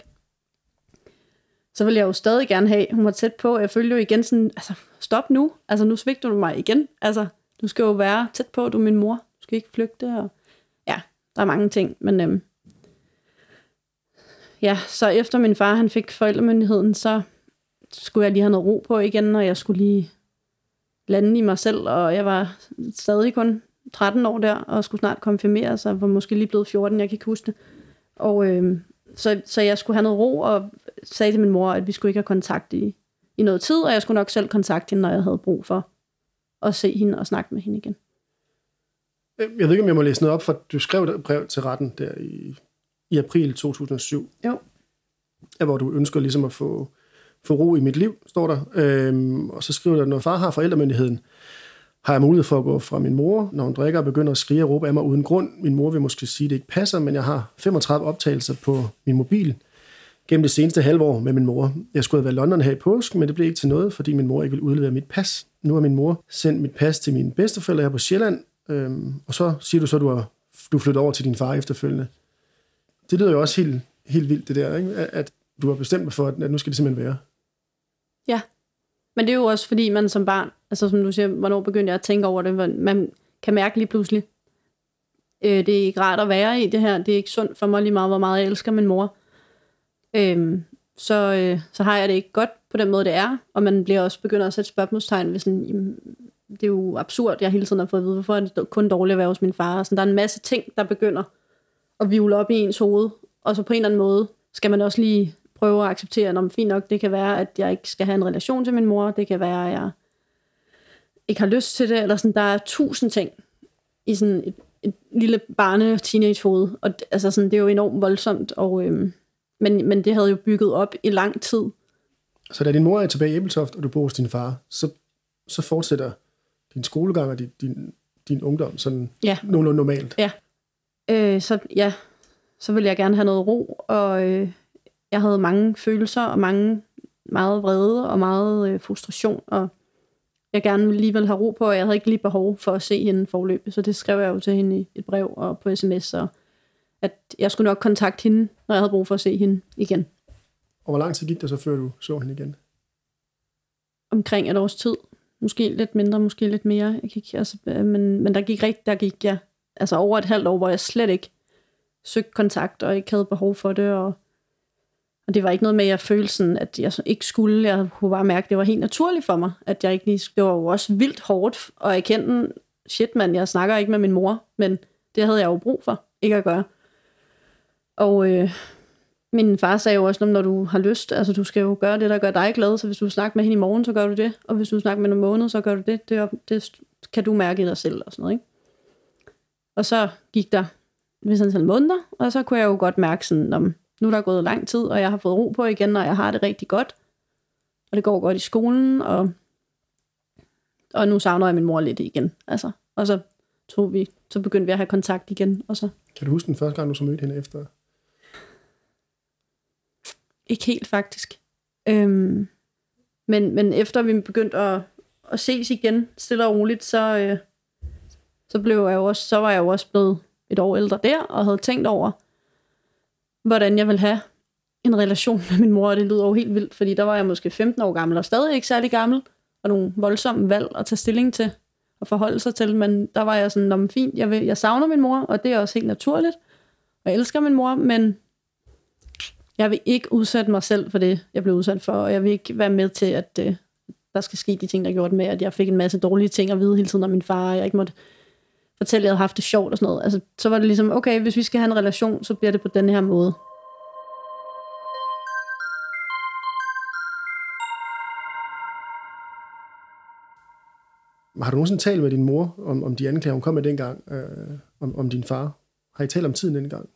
Så ville jeg jo stadig gerne have, hun var tæt på. Jeg følte jo igen sådan, altså stop nu. Altså nu svigter du mig igen. Altså du skal jo være tæt på, du er min mor. Du skal ikke flygte. Og ja, der er mange ting. Men så efter min far, han fik forældremyndigheden, så skulle jeg lige have noget ro på igen, og jeg skulle lige lande i mig selv. Og jeg var stadig kun 13 år der, og skulle snart konfirmere, så jeg var måske lige blevet 14, jeg kan ikke huske det. Og så jeg skulle have noget ro, og sagde til min mor, at vi skulle ikke have kontakt i noget tid, og jeg skulle nok selv kontakte hende, når jeg havde brug for at se hende og snakke med hende igen.
Jeg ved ikke, om jeg må læse noget op, for du skrev et brev til retten der i april 2007.
Jo.
Hvor du ønsker ligesom at få ro i mit liv, står der. Og så skriver der, når far har forældremyndigheden, har jeg mulighed for at gå fra min mor, når hun drikker og begynder at skrige og råbe af mig uden grund. Min mor vil måske sige, at det ikke passer, men jeg har 35 optagelser på min mobil gennem det seneste halve år med min mor. Jeg skulle have været i London her i påsken, men det blev ikke til noget, fordi min mor ikke ville udlevere mit pas. Nu har min mor sendt mit pas til mine bedsteforældre her på Sjælland, og så siger du så, at du flytter over til din far efterfølgende. Det lyder jo også helt vildt, det der, ikke? At du har bestemt dig for, at nu skal det simpelthen være. Ja.
Men det er jo også, fordi man som barn, altså som du siger, hvornår begyndte jeg at tænke over det, man kan mærke lige pludselig, det er ikke rart at være i det her, det er ikke sundt for mig lige meget, hvor meget jeg elsker min mor. Så har jeg det ikke godt på den måde, det er, og man bliver også begynder at sætte spørgsmålstegn ved sådan, jamen, det er jo absurd, jeg hele tiden har fået at vide, hvorfor er det kun dårligt at være hos min far. Så der er en masse ting, der begynder at hvirvle op i ens hoved, og så på en eller anden måde skal man også lige prøve at acceptere, at fint nok, det kan være, at jeg ikke skal have en relation til min mor, det kan være, at jeg ikke har lyst til det, eller sådan, der er 1000 ting i sådan et lille barne-teenage-hoved, og altså sådan, det er jo enormt voldsomt, og, men det havde jo bygget op i lang tid.
Så da din mor er tilbage i Ebeltoft, og du bor hos din far, så fortsætter din skolegang og din ungdom sådan nogenlunde normalt?
Ja. Så ville jeg gerne have noget ro, og jeg havde mange følelser, og meget vrede, og meget frustration, og jeg gerne alligevel have ro på, og jeg havde ikke lige behov for at se hende forløbet. Så det skrev jeg jo til hende i et brev og på sms, og at jeg skulle nok kontakte hende, når jeg havde brug for at se hende igen.
Og hvor lang tid gik det så, før du så hende igen?
Omkring et års tid. Måske lidt mindre, måske lidt mere. Men der gik jeg altså over et halvt år, hvor jeg slet ikke søgte kontakt, og ikke havde behov for det, og det var ikke noget med, at jeg følte sådan, at jeg ikke skulle. Jeg kunne bare mærke, at det var helt naturligt for mig, at jeg ikke lige... Det var jo også vildt hårdt at erkende, shit mand, jeg snakker ikke med min mor, men det havde jeg jo brug for, ikke at gøre. Og min far sagde jo også, når du har lyst, altså du skal jo gøre det, der gør dig glad, så hvis du snakker med hende i morgen, så gør du det, og hvis du snakker med hende om måned, så gør du det. Det kan du mærke i dig selv, og sådan noget, ikke? Og så gik der sådan måneder, og så kunne jeg jo godt mærke sådan, om nu er der gået lang tid, og jeg har fået ro på igen, og jeg har det rigtig godt, og det går godt i skolen, og nu savner jeg min mor lidt igen, altså. Og så begyndte vi at have kontakt igen, og så...
Kan du huske den første gang, du så mødte hende efter?
Ikke helt, faktisk. Men efter vi begyndte at ses igen, stille og roligt, så var jeg jo også blevet et år ældre der, og havde tænkt over, hvordan jeg ville have en relation med min mor, og det lyder jo helt vildt, fordi der var jeg måske 15 år gammel, og stadig ikke særlig gammel, og nogle voldsomme valg at tage stilling til, og forholde sig til, men der var jeg sådan, fint, jeg savner min mor, og det er også helt naturligt, og jeg elsker min mor, men jeg vil ikke udsætte mig selv for det, jeg blev udsat for, og jeg vil ikke være med til, at der skal ske de ting, der gjorde det med, at jeg fik en masse dårlige ting at vide hele tiden om min far, og jeg ikke måtte fortælle, at jeg havde haft det sjovt og sådan noget. Altså, så var det ligesom, okay, hvis vi skal have en relation, så bliver det på den her måde.
Har du nogensinde talt med din mor om de anklager, hun kom med dengang, om din far? Har I talt om tiden dengang?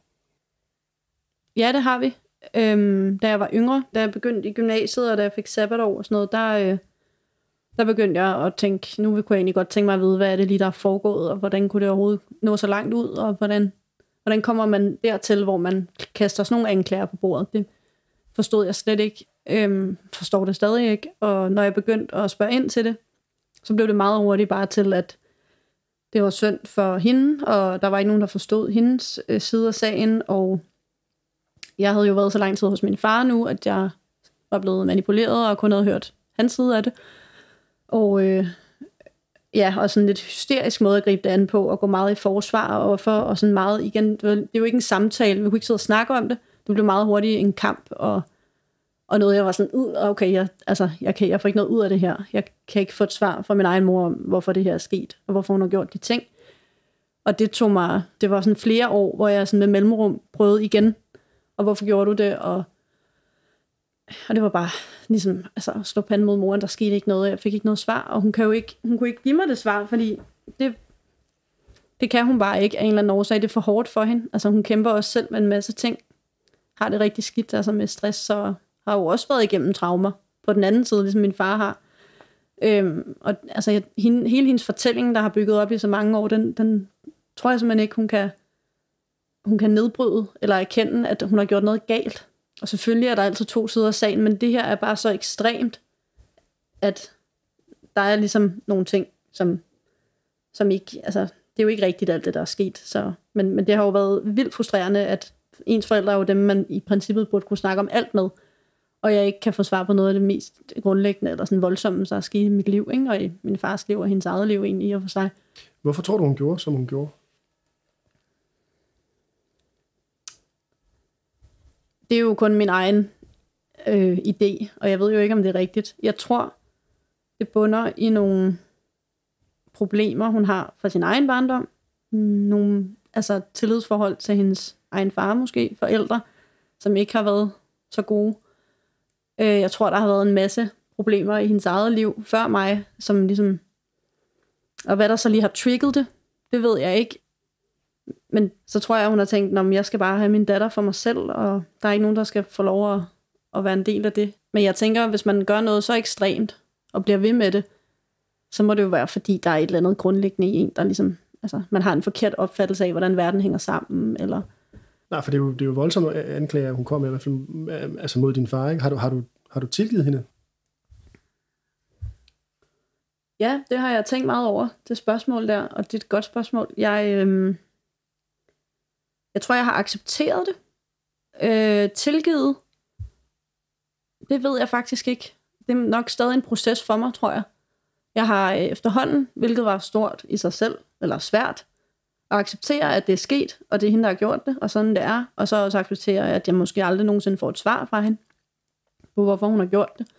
Ja, det har vi. Da jeg var yngre, da jeg begyndte i gymnasiet, og da jeg fik sabbatår og sådan noget, der begyndte jeg at tænke, nu kunne jeg egentlig godt tænke mig at vide, hvad er det lige, der er foregået, og hvordan kunne det overhovedet nå så langt ud, og hvordan kommer man dertil, hvor man kaster sådan nogle anklager på bordet. Det forstod jeg slet ikke. Forstår det stadig ikke. Og når jeg begyndte at spørge ind til det, så blev det meget hurtigt bare til, at det var synd for hende, og der var ikke nogen, der forstod hendes side af sagen, og jeg havde jo været så lang tid hos min far nu, at jeg var blevet manipuleret, og kun havde hørt hans side af det. Og og sådan lidt hysterisk måde at gribe det an på, og gå meget i forsvar og sådan meget igen. Det er jo ikke en samtale, vi kunne ikke sidde og snakke om det. Det blev meget hurtigt en kamp, og noget, jeg var sådan, okay, jeg får ikke noget ud af det her. Jeg kan ikke få et svar fra min egen mor om, hvorfor det her er sket, og hvorfor hun har gjort de ting. Og det var sådan flere år, hvor jeg sådan med mellemrum prøvede igen, og hvorfor gjorde du det, og det var bare ligesom, at slå panden mod moren, der skete ikke noget, jeg fik ikke noget svar, og hun kunne ikke give mig det svar, fordi det kan hun bare ikke af en eller anden årsag, det er for hårdt for hende, altså hun kæmper også selv med en masse ting, har det rigtig skidt, altså med stress, så har jo også været igennem traumer, på den anden side, ligesom min far har, og altså hele hendes fortælling, der har bygget op i så mange år, den tror jeg simpelthen ikke, hun kan nedbryde, eller erkende, at hun har gjort noget galt. Og selvfølgelig er der altid to sider af sagen, men det her er bare så ekstremt, at der er ligesom nogle ting, som ikke, altså, det er jo ikke rigtigt alt det, der er sket. Så, men det har jo været vildt frustrerende, at ens forældre er jo dem, man i princippet burde kunne snakke om alt med, og jeg ikke kan få svar på noget af det mest grundlæggende, eller sådan voldsomme, der er sket i mit liv, ikke? Og i min fars liv, og hendes eget liv egentlig i og for sig.
Hvorfor tror du, hun gjorde, som hun gjorde?
Det er jo kun min egen idé, og jeg ved jo ikke, om det er rigtigt. Jeg tror, det bunder i nogle problemer, hun har fra sin egen barndom. Nogle tillidsforhold til hendes egen far måske, forældre, som ikke har været så gode. Jeg tror, der har været en masse problemer i hendes eget liv før mig, som ligesom... Og hvad der så lige har trigget det ved jeg ikke. Men så tror jeg, hun har tænkt, at jeg skal bare have min datter for mig selv, og der er ikke nogen, der skal få lov at være en del af det. Men jeg tænker, hvis man gør noget så ekstremt, og bliver ved med det, så må det jo være, fordi der er et eller andet grundlæggende i en, der ligesom, altså, man har en forkert opfattelse af, hvordan verden hænger sammen, eller... Nej,
for det er jo voldsomme anklager, hun kom med, i hvert fald, altså mod din far, ikke? Har du tilgivet hende?
Ja, det har jeg tænkt meget over, det spørgsmål der, og det er et godt spørgsmål. Jeg tror, jeg har accepteret det. Tilgivet, det ved jeg faktisk ikke. Det er nok stadig en proces for mig, tror jeg. Jeg har efterhånden, hvilket var stort i sig selv, eller svært, at acceptere, at det er sket, og det er hende, der har gjort det, og sådan det er. Og så også acceptere, at jeg måske aldrig nogensinde får et svar fra hende, på hvorfor hun har gjort det.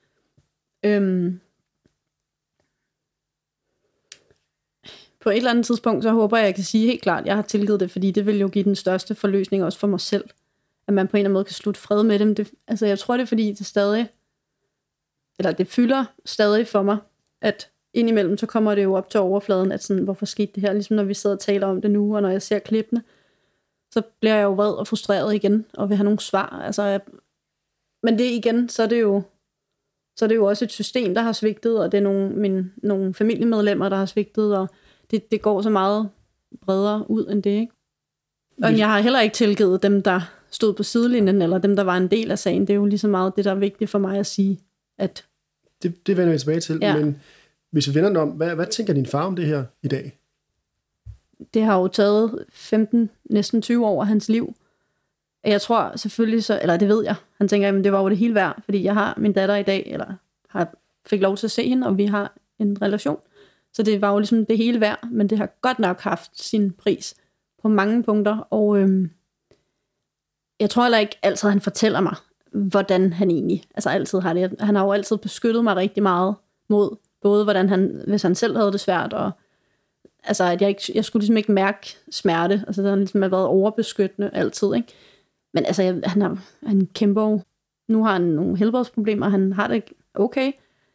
På et eller andet tidspunkt, så håber jeg kan sige helt klart, at jeg har tilgivet det, fordi det vil jo give den største forløsning også for mig selv. At man på en eller anden måde kan slutte fred med dem. Altså jeg tror det er, fordi det stadig, eller det fylder stadig for mig, at indimellem så kommer det jo op til overfladen, at sådan, hvorfor skete det her? Ligesom når vi sidder og taler om det nu, og når jeg ser klippene, så bliver jeg jo vred og frustreret igen, og vil have nogle svar. Altså, men det igen, så er det jo også et system, der har svigtet, og det er nogle familiemedlemmer, der har svigtet, og det går så meget bredere ud end det, ikke? Og jeg har heller ikke tilgivet dem, der stod på sidelinjen, eller dem, der var en del af sagen. Det er jo lige så meget det, der er vigtigt for mig at sige, at...
Det vender vi tilbage til, ja. Men hvis vi vender den om, hvad tænker din far om det her i dag?
Det har jo taget 15, næsten 20 år af hans liv. Jeg tror selvfølgelig så, eller det ved jeg, han tænker, at det var jo det hele værd, fordi jeg har min datter i dag, eller fik lov til at se hende, og vi har en relation. Så det var jo ligesom det hele værd, men det har godt nok haft sin pris på mange punkter, og jeg tror heller ikke altid, han fortæller mig, hvordan han egentlig, altså altid har det. Han har jo altid beskyttet mig rigtig meget mod, både hvordan hvis han selv havde det svært, og altså at jeg skulle ligesom ikke mærke smerte, altså det har ligesom været overbeskyttende altid, ikke? Men altså han kæmper jo, nu har han nogle helbredsproblemer, han har det okay,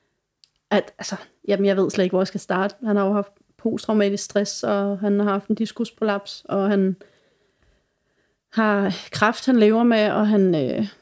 jeg ved slet ikke, hvor jeg skal starte. Han har jo haft posttraumatisk stress, og han har haft en diskusprolaps, og han har kræft, han lever med, og han,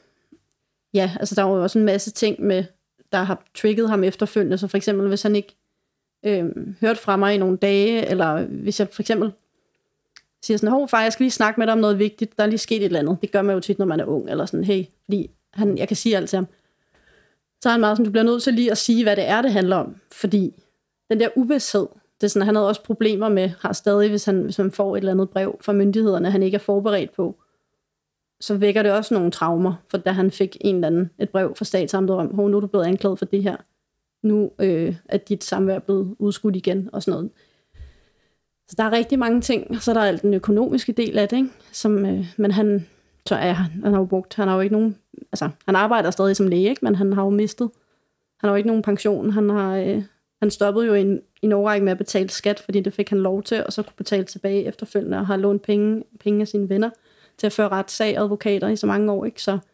der er jo også en masse ting med, der har trigget ham efterfølgende, så for eksempel, hvis han ikke hørte fra mig i nogle dage, eller hvis jeg for eksempel siger sådan, far, jeg skal lige snakke med dig om noget vigtigt, der er lige sket et eller andet. Det gør man jo tit, når man er ung, eller sådan, hey, fordi jeg kan sige alt til ham. Så er han meget sådan, du bliver nødt til lige at sige, hvad det er, det handler om. Fordi den der uvidshed, det er sådan, han havde også problemer med, har stadig, hvis man får et eller andet brev fra myndighederne, han ikke er forberedt på, så vækker det også nogle traumer, for da han fik et brev fra statsamtet om, nu er du blevet anklaget for det her. Nu er dit samvær blevet udskudt igen, og sådan noget. Så der er rigtig mange ting, så der er den økonomiske del af det, ikke? Men han har jo brugt, han har jo ikke nogen, altså han arbejder stadig som læge, ikke? Men han har jo mistet, han har jo ikke nogen pension, han stoppede jo i en årrække med at betale skat, fordi det fik han lov til, og så kunne betale tilbage efterfølgende, og har lånt penge af sine venner, til at føre retssag og advokater i så mange år, ikke? Så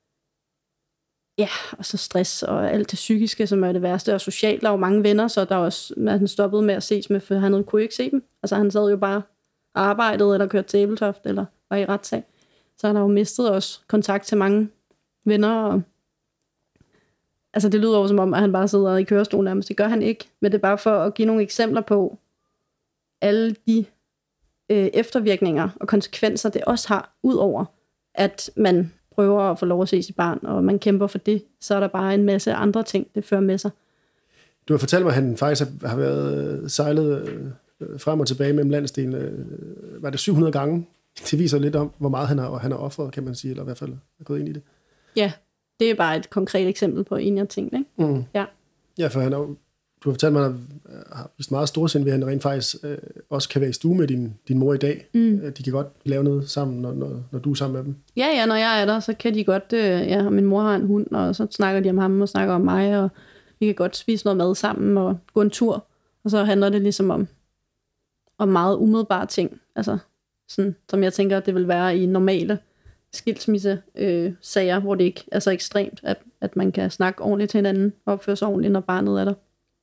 ja, og så stress og alt det psykiske, som er det værste, og socialt, der er jo mange venner, så der er også, han stoppede med at ses med, for han kunne ikke se dem. Altså han sad jo bare arbejdet, eller kørte tabeltoft, eller var i retssag. Så han har jo mistet også kontakt til mange venner, og altså det lyder jo som om, at han bare sidder i kørestolen nærmest. Det gør han ikke, men det er bare for at give nogle eksempler på alle de eftervirkninger og konsekvenser, det også har, ud over at man prøver at få lov at se sit barn, og man kæmper for det, så er der bare en masse andre ting, det fører med sig.
Du har fortalt mig, at han faktisk har været sejlet frem og tilbage mellem landsdelene. Var det 700 gange? Det viser lidt om, hvor meget han har offret, kan man sige, eller i hvert fald er gået ind i det. Ja,
det er bare et konkret eksempel på en af tingene, ikke?
Mm. Ja, for du har fortalt mig, at han har vist meget storsind ved, at han rent faktisk også kan være i stue med din mor i dag. Mm. De kan godt lave noget sammen, når du er sammen med dem.
Ja, når jeg er der, så kan de godt, min mor har en hund, og så snakker de om ham og snakker om mig, og vi kan godt spise noget mad sammen og gå en tur. Og så handler det ligesom om meget umiddelbare ting, altså sådan, som jeg tænker, det vil være i normale skilsmisse-sager, hvor det ikke er så ekstremt, at man kan snakke ordentligt til hinanden og opføre sig ordentligt, når barnet er der.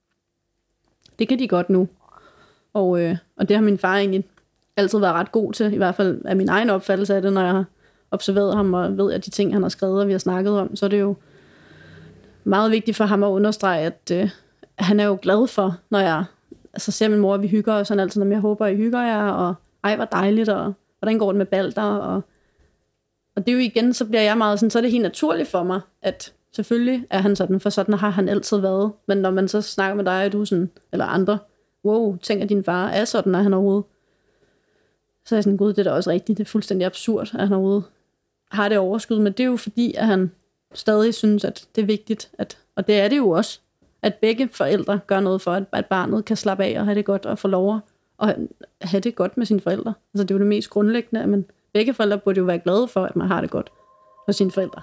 Det kan de godt nu. Og det har min far egentlig altid været ret god til, i hvert fald af min egen opfattelse af det, når jeg har observeret ham og ved, at de ting, han har skrevet, og vi har snakket om, så er det jo meget vigtigt for ham at understrege, at han er jo glad for, når jeg ser min mor, og vi hygger os, sådan altid, når jeg håber, I hygger jer, og ej, hvor dejligt, og hvordan går det med Balder, og det er jo igen, så bliver jeg meget sådan, så er det helt naturligt for mig, at Selvfølgelig er han sådan, for sådan har han altid været. Men når man så snakker med dig, og du sådan, eller andre, wow, tænker din far er sådan, er han overhovedet. Så er jeg sådan, gud, det er da også rigtigt. Det er fuldstændig absurd, at han overhovedet har det overskud. Men det er jo fordi, at han stadig synes, at det er vigtigt, og det er det jo også, at begge forældre gør noget for, at barnet kan slappe af og have det godt og få lov at have det godt med sine forældre. Altså det er jo det mest grundlæggende, men begge forældre burde jo være glade for, at man har det godt hos sine forældre.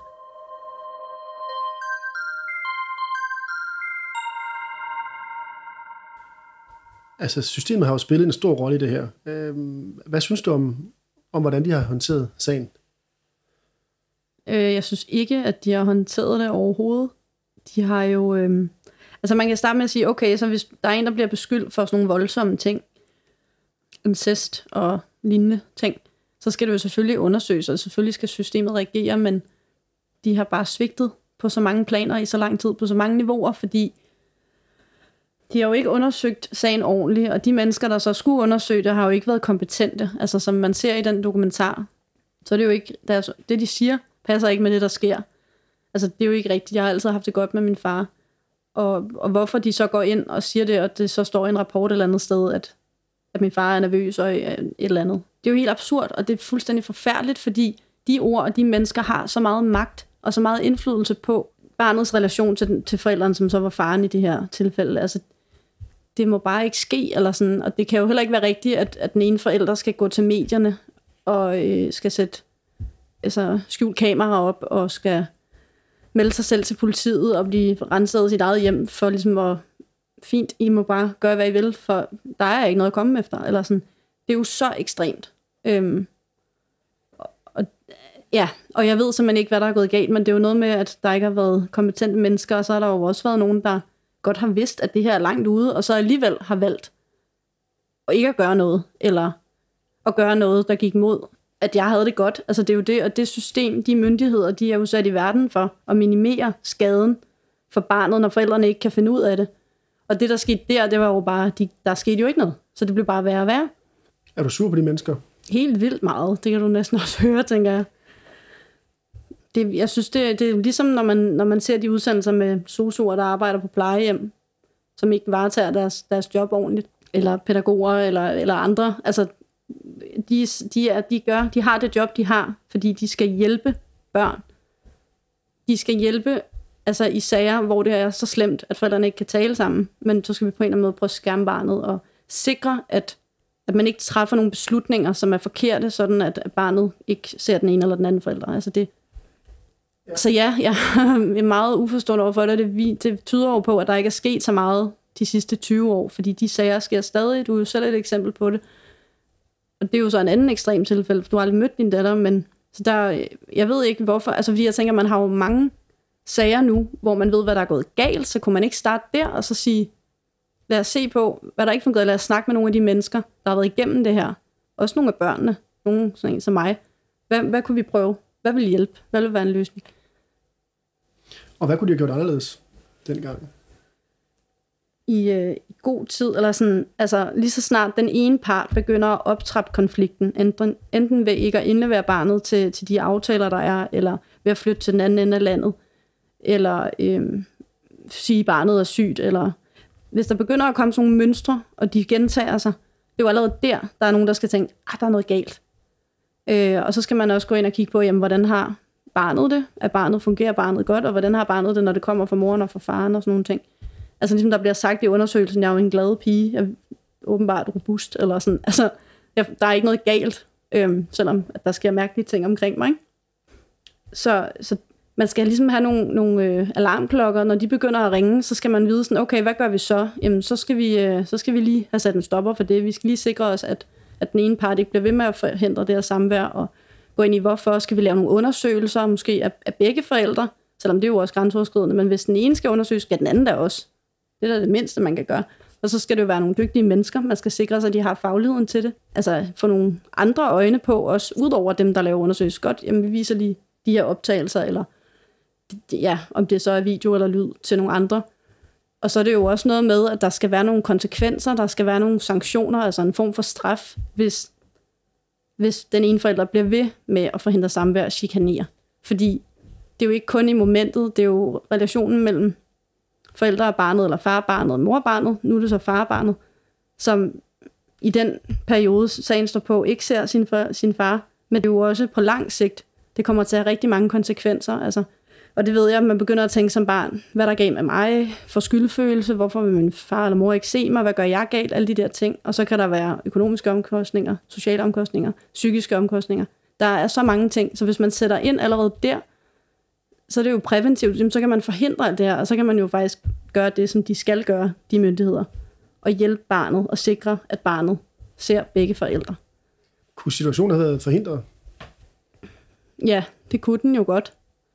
Altså systemet har jo spillet en stor rolle i det her. Hvad synes du om hvordan de har håndteret sagen?
Jeg synes ikke, at de har håndteret det overhovedet. De har jo... altså man kan starte med at sige, okay, så hvis der er en, der bliver beskyldt for sådan nogle voldsomme ting, incest og lignende ting, så skal det jo selvfølgelig undersøges, og selvfølgelig skal systemet reagere, men de har bare svigtet på så mange planer i så lang tid, på så mange niveauer, fordi de har jo ikke undersøgt sagen ordentligt, og de mennesker, der så skulle undersøge det, har jo ikke været kompetente. Altså som man ser i den dokumentar, så er det jo ikke, det de siger, passer ikke med det, der sker. Altså det er jo ikke rigtigt. Jeg har altid haft det godt med min far. Og hvorfor de så går ind og siger det, og det så står i en rapport et eller andet sted, at min far er nervøs og et eller andet. Det er jo helt absurd, og det er fuldstændig forfærdeligt, fordi de ord og de mennesker har så meget magt og så meget indflydelse på barnets relation til forældrene, som så var faren i det her tilfælde. Altså det må bare ikke ske, eller sådan, og det kan jo heller ikke være rigtigt, at den ene forælder skal gå til medierne og skal sætte skjult kamera op og skal melde sig selv til politiet og blive renset sit eget hjem for ligesom at fint, I må bare gøre, hvad I vil, for der er ikke noget at komme efter, eller sådan. Det er jo så ekstremt. Og jeg ved simpelthen ikke, hvad der er gået galt, men det er jo noget med, at der ikke har været kompetente mennesker, og så har der jo også været nogen, der godt har vidst, at det her er langt ude, og så alligevel har valgt at ikke at gøre noget, eller at gøre noget, der gik mod, at jeg havde det godt. Altså det er jo det, og det system, de myndigheder, de er jo sat i verden for at minimere skaden for barnet, når forældrene ikke kan finde ud af det. Og det, der skete der, det var jo bare, der skete jo ikke noget. Så det blev bare værre og værre.
Er du sur på de mennesker?
Helt vildt meget. Det kan du næsten også høre, tænker jeg. Jeg synes, det er ligesom, når man ser de udsendelser med sosuer, der arbejder på plejehjem, som ikke varetager deres job ordentligt, eller pædagoger, eller andre. Altså, de har det job, de har, fordi de skal hjælpe børn. De skal hjælpe altså i sager, hvor det er så slemt, at forældrene ikke kan tale sammen, men så skal vi på en eller anden måde prøve at skærme barnet og sikre, at man ikke træffer nogle beslutninger, som er forkerte, sådan at barnet ikke ser den ene eller den anden forælder. Altså det. Ja. Så ja, jeg er meget uforstående overfor det. Det tyder jo på, at der ikke er sket så meget de sidste 20 år, fordi de sager sker stadig. Du er jo selv et eksempel på det. Og det er jo så en anden ekstrem tilfælde, for du har aldrig mødt din datter, men så jeg ved ikke hvorfor. Altså fordi jeg tænker, man har jo mange sager nu, hvor man ved, hvad der er gået galt, så kunne man ikke starte der og så sige, lad os se på, hvad der ikke fungerer, lad os snakke med nogle af de mennesker, der har været igennem det her. Også nogle af børnene, nogle sådan en som mig. Hvad kunne vi prøve? Hvad vil hjælpe? Hvad vil være en løsning?
Og hvad kunne de have gjort anderledes dengang?
I god tid, eller sådan, altså lige så snart den ene part begynder at optrappe konflikten, enten ved ikke at indlevere barnet til de aftaler, der er, eller ved at flytte til den anden ende af landet, eller sige, at barnet er sygt, eller hvis der begynder at komme sådan nogle mønstre, og de gentager sig, det er jo allerede der er nogen, der skal tænke, der er noget galt. Og så skal man også gå ind og kigge på, jamen, hvordan har barnet det? Fungerer barnet godt? Og hvordan har barnet det, når det kommer fra moren og fra faren og sådan nogle ting? Altså ligesom der bliver sagt i undersøgelsen, jeg er jo en glad pige, jeg er åbenbart robust, eller sådan. Altså, der er ikke noget galt, selvom at der sker mærkelige ting omkring mig. Ikke? Så man skal ligesom have nogle alarmklokker, når de begynder at ringe, så skal man vide sådan, okay, hvad gør vi så? Jamen, så skal vi lige have sat en stopper for det. Vi skal lige sikre os, at den ene part ikke bliver ved med at forhindre det her samvær, og gå ind i, hvorfor skal vi lave nogle undersøgelser, måske af begge forældre, selvom det er jo også grænseoverskridende, men hvis den ene skal undersøges, skal den anden der også. Det er det mindste, man kan gøre. Og så skal det jo være nogle dygtige mennesker. Man skal sikre sig, at de har fagligheden til det. Altså få nogle andre øjne på, også ud over dem, der laver undersøgelser. Godt, jamen vi viser lige de her optagelser, eller ja, om det så er video eller lyd til nogle andre. Og så er det jo også noget med, at der skal være nogle konsekvenser, der skal være nogle sanktioner, altså en form for straf, hvis den ene forælder bliver ved med at forhindre samvær og chikanere. Fordi det er jo ikke kun i momentet, det er jo relationen mellem forældre og barnet, eller far og barnet og mor og barnet, nu er det så far og barnet, som i den periode, sagen står på, ikke ser sin far, men det er jo også på lang sigt. Det kommer til at have rigtig mange konsekvenser, altså. Og det ved jeg, at man begynder at tænke som barn, hvad der er galt med mig, for skyldfølelse, hvorfor vil min far eller mor ikke se mig, hvad gør jeg galt, alle de der ting. Og så kan der være økonomiske omkostninger, sociale omkostninger, psykiske omkostninger. Der er så mange ting, så hvis man sætter ind allerede der, så er det jo præventivt, så kan man forhindre alt det her, og så kan man jo faktisk gøre det, som de skal gøre, de myndigheder, og hjælpe barnet og sikre, at barnet ser begge forældre.
Kunne situationen have været forhindret?
Ja, det kunne den jo godt.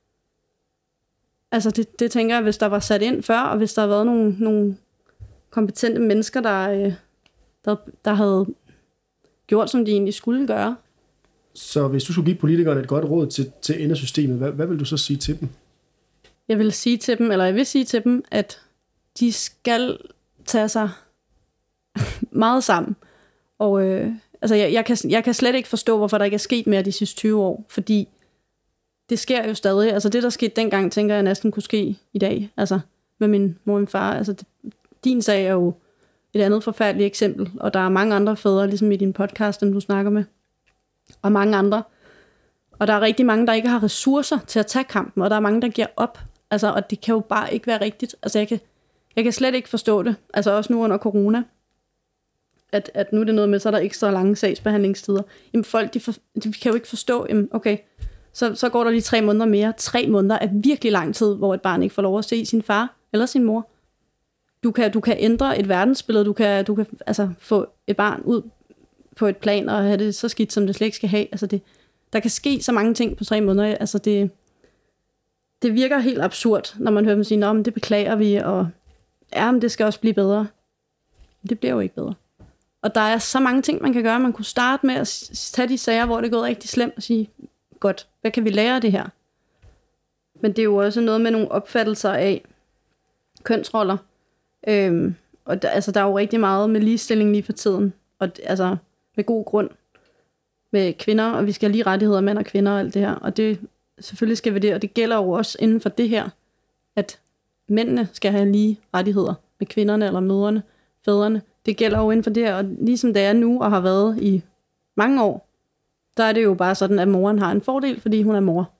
Altså det tænker jeg, hvis der var sat ind før, og hvis der havde været nogle kompetente mennesker, der havde gjort, som de egentlig skulle gøre.
Så hvis du skulle give politikerne et godt råd til endesystemet, hvad vil du så sige til dem?
Jeg vil sige til dem, at de skal tage sig meget sammen. Og altså jeg kan slet ikke forstå, hvorfor der ikke er sket mere de sidste 20 år, fordi det sker jo stadig. Altså det, der skete dengang, tænker jeg næsten kunne ske i dag. Altså med min mor og min far. Altså din sag er jo et andet forfærdeligt eksempel, og der er mange andre fædre, ligesom i din podcast, dem du snakker med, og mange andre. Og der er rigtig mange, der ikke har ressourcer til at tage kampen, og der er mange, der giver op. Altså, og det kan jo bare ikke være rigtigt. Altså jeg kan slet ikke forstå det. Altså også nu under corona. At nu er det noget med, så er der ekstra lange sagsbehandlingstider. Jamen folk, de kan jo ikke forstå, jamen, okay, så går der lige 3 måneder mere. 3 måneder er virkelig lang tid, hvor et barn ikke får lov at se sin far eller sin mor. Du kan ændre et verdensbillede, du kan altså få et barn ud på et plan og have det så skidt, som det slet ikke skal have. Altså der kan ske så mange ting på 3 måneder. Altså det virker helt absurd, når man hører dem sige, nå, men det beklager vi, og ja, men det skal også blive bedre. Det bliver jo ikke bedre. Og der er så mange ting, man kan gøre. Man kunne starte med at tage de sager, hvor det er gået rigtig slemt, og sige, godt, hvad kan vi lære af det her? Men det er jo også noget med nogle opfattelser af kønsroller. Og der er jo rigtig meget med ligestilling lige for tiden. Og altså med god grund. Med kvinder, og vi skal have lige rettigheder, mænd og kvinder og alt det her. Og det, selvfølgelig skal vi det, og det gælder jo også inden for det her, at mændene skal have lige rettigheder med kvinderne eller mødrene, fædrene. Det gælder jo inden for det her, og ligesom det er nu og har været i mange år, der er det jo bare sådan, at moren har en fordel, fordi hun er mor.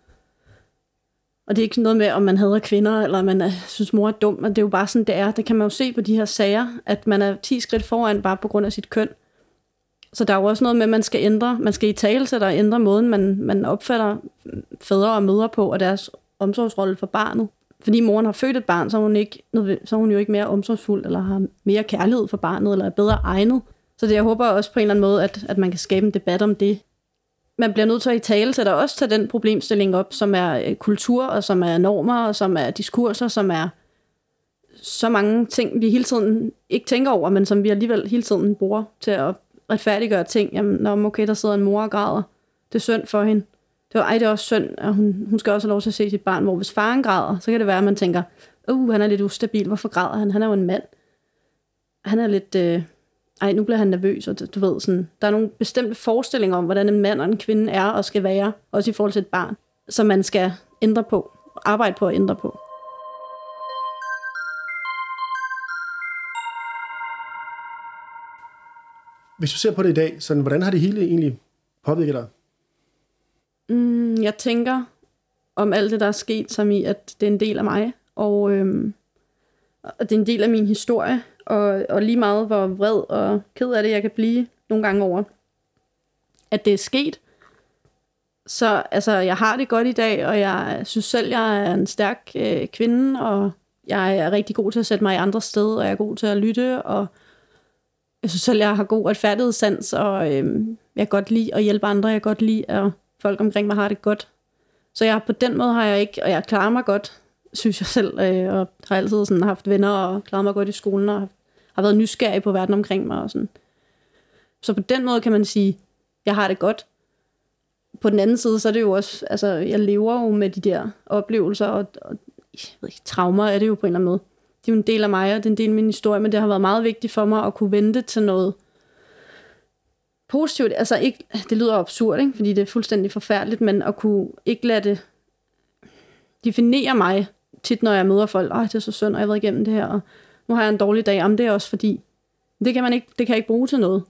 Og det er ikke noget med, om man hader kvinder, eller man synes, mor er dum, men det er jo bare sådan, det er. Det kan man jo se på de her sager, at man er 10 skridt foran bare på grund af sit køn. Så der er jo også noget med, at man skal i talesætte og ændre måden, man opfatter fædre og mødre på, og deres omsorgsrolle for barnet. Fordi moren har født et barn, så er hun jo ikke mere omsorgsfuld, eller har mere kærlighed for barnet, eller er bedre egnet. Så det, jeg håber også på en eller anden måde, at man kan skabe en debat om det. Man bliver nødt til at i talesætte og også tage den problemstilling op, som er kultur, og som er normer, og som er diskurser, som er så mange ting, vi hele tiden ikke tænker over, men som vi alligevel hele tiden bruger til at retfærdiggøre ting. Jamen, okay, der sidder en mor og græder. Det er synd for hende. Det er også synd, at hun skal også have lov til at se sit barn, hvor hvis faren græder, så kan det være, at man tænker, han er lidt ustabil, hvorfor græder han? Han er jo en mand. Han er lidt, nu bliver han nervøs, og du ved sådan, der er nogle bestemte forestillinger om, hvordan en mand og en kvinde er og skal være, også i forhold til et barn, som man skal ændre på, arbejde på at ændre på.
Hvis du ser på det i dag, sådan, hvordan har det hele egentlig påvirket dig?
Jeg tænker om alt det, der er sket, som i, at det er en del af mig, og det er en del af min historie, og lige meget, hvor vred og ked af det, jeg kan blive nogle gange over, at det er sket. Så altså, jeg har det godt i dag, og jeg synes selv, jeg er en stærk kvinde, og jeg er rigtig god til at sætte mig i andre steder, og jeg er god til at lytte, og jeg synes selv, jeg har god retfærdighedssans, og jeg kan godt lide at hjælpe andre, jeg kan godt lide, at folk omkring mig har det godt. Så på den måde har jeg ikke, og jeg klarer mig godt, synes jeg selv, og har altid sådan haft venner, og klaret mig godt i skolen, og har været nysgerrig på verden omkring mig, og sådan. Så på den måde kan man sige, jeg har det godt. På den anden side, så er det jo også, altså jeg lever jo med de der oplevelser, og jeg ved ikke, traumer er det jo på en eller anden måde. Det er jo en del af mig, og det er en del af min historie, men det har været meget vigtigt for mig at kunne vente til noget positivt. Altså ikke, det lyder absurd, ikke? Fordi det er fuldstændig forfærdeligt, men at kunne ikke lade det definerer mig tit, når jeg møder folk. Det er så synd, og jeg har været igennem det her, og nu har jeg en dårlig dag. Jamen, det er også fordi, det kan jeg ikke bruge til noget.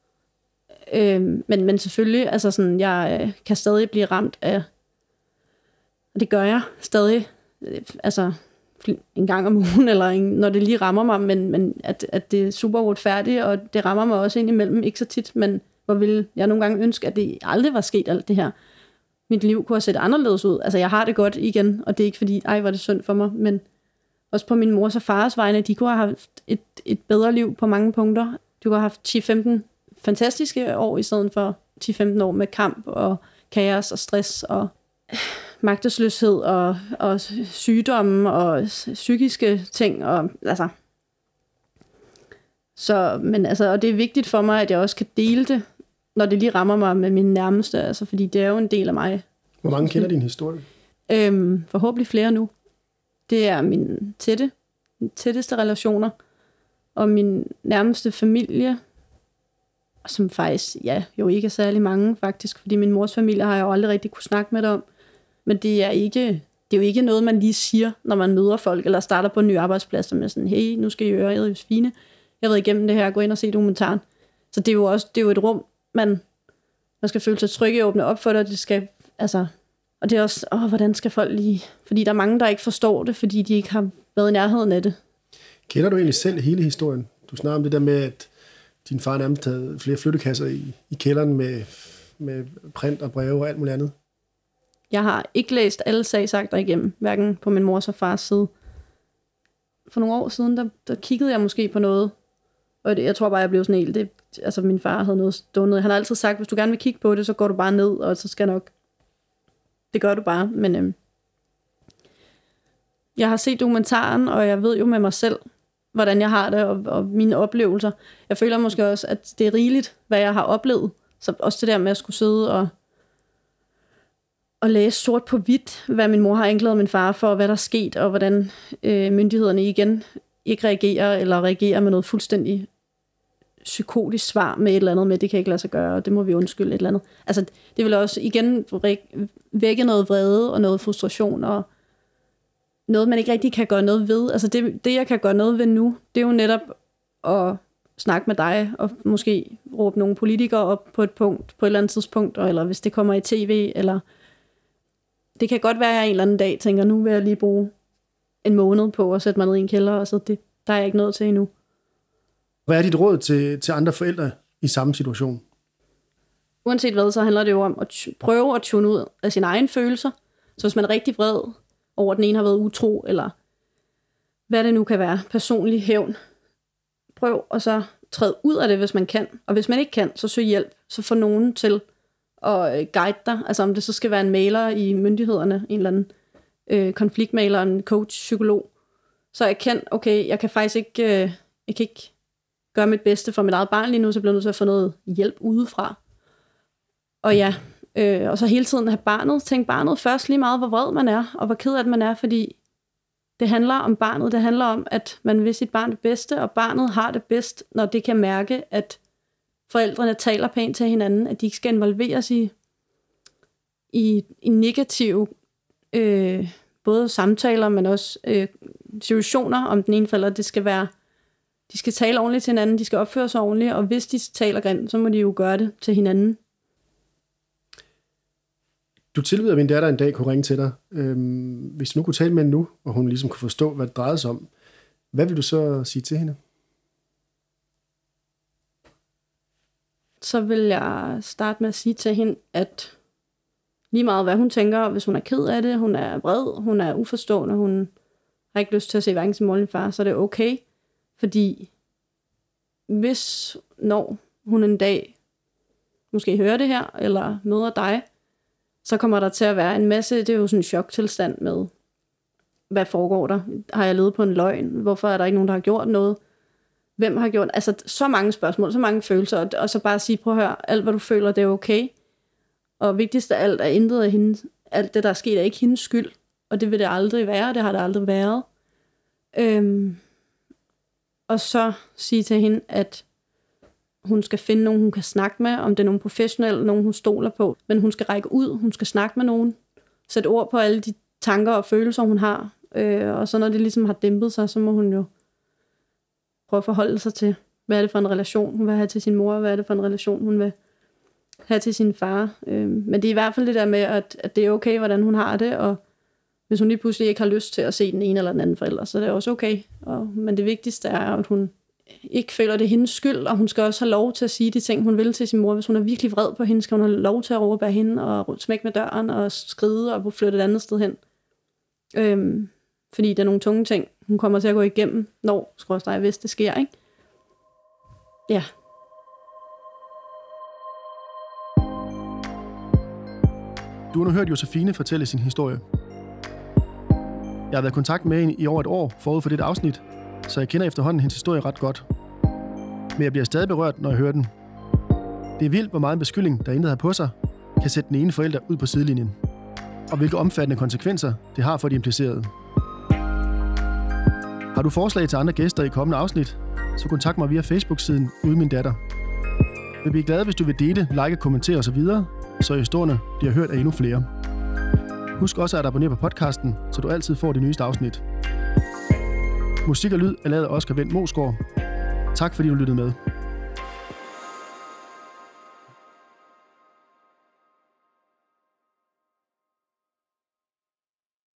Men selvfølgelig, altså sådan, jeg kan stadig blive ramt af, og det gør jeg stadig, altså en gang om ugen, eller når det lige rammer mig, men at det er super uretfærdigt, og det rammer mig også indimellem, ikke så tit, men hvor vil jeg nogle gange ønske, at det aldrig var sket alt det her. Mit liv kunne have set anderledes ud. Altså, jeg har det godt igen, og det er ikke fordi, var det synd for mig, men også på min mors og fars vegne, de kunne have haft et bedre liv på mange punkter. De kunne have haft 10-15 fantastiske år, i stedet for 10-15 år med kamp og kaos og stress og magtesløshed og sygdomme og psykiske ting. Og, altså. Så, men altså, og det er vigtigt for mig, at jeg også kan dele det, når det lige rammer mig med mine nærmeste, altså, fordi det er jo en del af mig.
Hvor mange kender din historie?
Forhåbentlig flere nu. Det er mine tætteste relationer, og min nærmeste familie, som faktisk, jo ikke er særlig mange faktisk, fordi min mors familie har jeg jo aldrig rigtig kunne snakke med det om. Men det er jo ikke noget, man lige siger, når man møder folk, eller starter på en ny arbejdsplads, med sådan, hey, nu skal I høre Josefine. Jeg har været igennem det her, gå ind og se dokumentaren. Så det er jo et rum, man skal føle sig trygge i at åbne op for det, og det skal, altså, og det er også, hvordan skal folk lige, fordi der er mange, der ikke forstår det, fordi de ikke har været i nærheden af det.
Kender du egentlig selv hele historien? Du snakker om det der med, at din far nærmest havde flere flyttekasser i kælderen med print og breve og alt muligt andet.
Jeg har ikke læst alle sagsakter igennem, hverken på min mors og fars side. For nogle år siden, der kiggede jeg måske på noget, og jeg tror bare, jeg blev sådan helt, altså min far havde noget stående. Han har altid sagt, hvis du gerne vil kigge på det, så går du bare ned, og så skal nok, det gør du bare. Men jeg har set dokumentaren, og jeg ved jo med mig selv, hvordan jeg har det, og mine oplevelser. Jeg føler måske også, at det er rigeligt, hvad jeg har oplevet. Så også det der med at skulle sidde og læse sort på hvidt, hvad min mor har anklaget min far for, hvad der er sket, og hvordan myndighederne igen ikke reagerer, eller reagerer med noget fuldstændig psykotisk svar med et eller andet med, det kan ikke lade sig gøre, og det må vi undskylde et eller andet. Altså, det vil også igen vække noget vrede og noget frustration, og noget, man ikke rigtig kan gøre noget ved. Altså, det jeg kan gøre noget ved nu, det er jo netop at snakke med dig, og måske råbe nogle politikere op på et eller andet tidspunkt, eller hvis det kommer i tv, eller det kan godt være, at jeg en eller anden dag tænker, nu vil jeg lige bruge en måned på at sætte mig ned i en kælder, og så der er jeg ikke nået til endnu.
Hvad er dit råd til andre forældre i samme situation?
Uanset hvad, så handler det jo om at prøve at tune ud af sine egne følelser. Så hvis man er rigtig vred over, at den ene har været utro, eller hvad det nu kan være, personlig hævn, prøv at så træde ud af det, hvis man kan. Og hvis man ikke kan, så søg hjælp. Så få nogen til at guide dig. Altså om det så skal være en mailer i myndighederne, en eller anden konfliktmailer, en coach, psykolog. Så jeg kan faktisk ikke, jeg kan ikke gøre mit bedste for mit eget barn lige nu, så bliver jeg nødt til at få noget hjælp udefra. Og og så hele tiden have tænk barnet først lige meget, hvor vred man er, og hvor ked af det man er, fordi det handler om barnet. Det handler om, at man vil sit barn det bedste, og barnet har det bedst, når det kan mærke, at forældrene taler pænt til hinanden, at de ikke skal involveres i negative både samtaler, men også situationer om den ene forælder. De skal tale ordentligt til hinanden, de skal opføre sig ordentligt, og hvis de taler grimt, så må de jo gøre det til hinanden.
Du tilbyder, at min datter en dag kunne ringe til dig. Hvis du nu kunne tale med hende nu, og hun ligesom kunne forstå, hvad det drejede sig om, hvad vil du så sige til hende?
Så vil jeg starte med at sige til hende, at lige meget hvad hun tænker, hvis hun er ked af det, hun er vred, hun er uforstående, hun har ikke lyst til at se hverken sin mor eller far, så er det okay. Fordi når hun en dag måske hører det her, eller møder dig, så kommer der til at være en masse, det er jo sådan en choktilstand med, hvad foregår der? Har jeg levet på en løgn? Hvorfor er der ikke nogen, der har gjort noget? Hvem har gjort? Altså så mange spørgsmål, så mange følelser, og så bare sige, prøv at høre, alt hvad du føler, det er okay. Og vigtigst af alt er intet af hende. Alt det, der er sket, er ikke hendes skyld. Og det vil det aldrig være, det har det aldrig været. Og så sige til hende, at hun skal finde nogen, hun kan snakke med, om det er nogen professionelle, nogen hun stoler på. Men hun skal række ud, hun skal snakke med nogen. Sætte ord på alle tanker og følelser, hun har. Og så når det ligesom har dæmpet sig, så må hun jo prøve at forholde sig til, hvad er det for en relation, hun vil have til sin mor, hvad er det for en relation, hun vil have til sin far. Men det er i hvert fald det der med, at det er okay, hvordan hun har det, og hvis hun lige pludselig ikke har lyst til at se den ene eller den anden forælder, så det er også okay. Men det vigtigste er, at hun ikke føler, det er hendes skyld, og hun skal også have lov til at sige de ting, hun vil til sin mor. Hvis hun er virkelig vred på hende, skal hun have lov til at råbe af hende, og smække med døren, og skride, og flytte et andet sted hen. Fordi der er nogle tunge ting, hun kommer til at gå igennem, hvis det sker, ikke? Ja.
Du har nu hørt Josefine fortælle sin historie. Jeg har været i kontakt med hende i over et år forud for dette afsnit, så jeg kender efterhånden hendes historie ret godt. Men jeg bliver stadig berørt, når jeg hører den. Det er vildt, hvor meget en beskyldning, der intet har på sig, kan sætte den ene forælder ud på sidelinjen. Og hvilke omfattende konsekvenser det har for de implicerede. Har du forslag til andre gæster i kommende afsnit, så kontakt mig via Facebook-siden Uden Min Datter. Jeg vil blive glad, hvis du vil dele, like, kommentere osv., så historierne bliver hørt af endnu flere. Husk også at abonnere på podcasten, så du altid får det nyeste afsnit. Musik og lyd er lavet af Oscar Wendt Moesgaard. Tak fordi du lyttede med.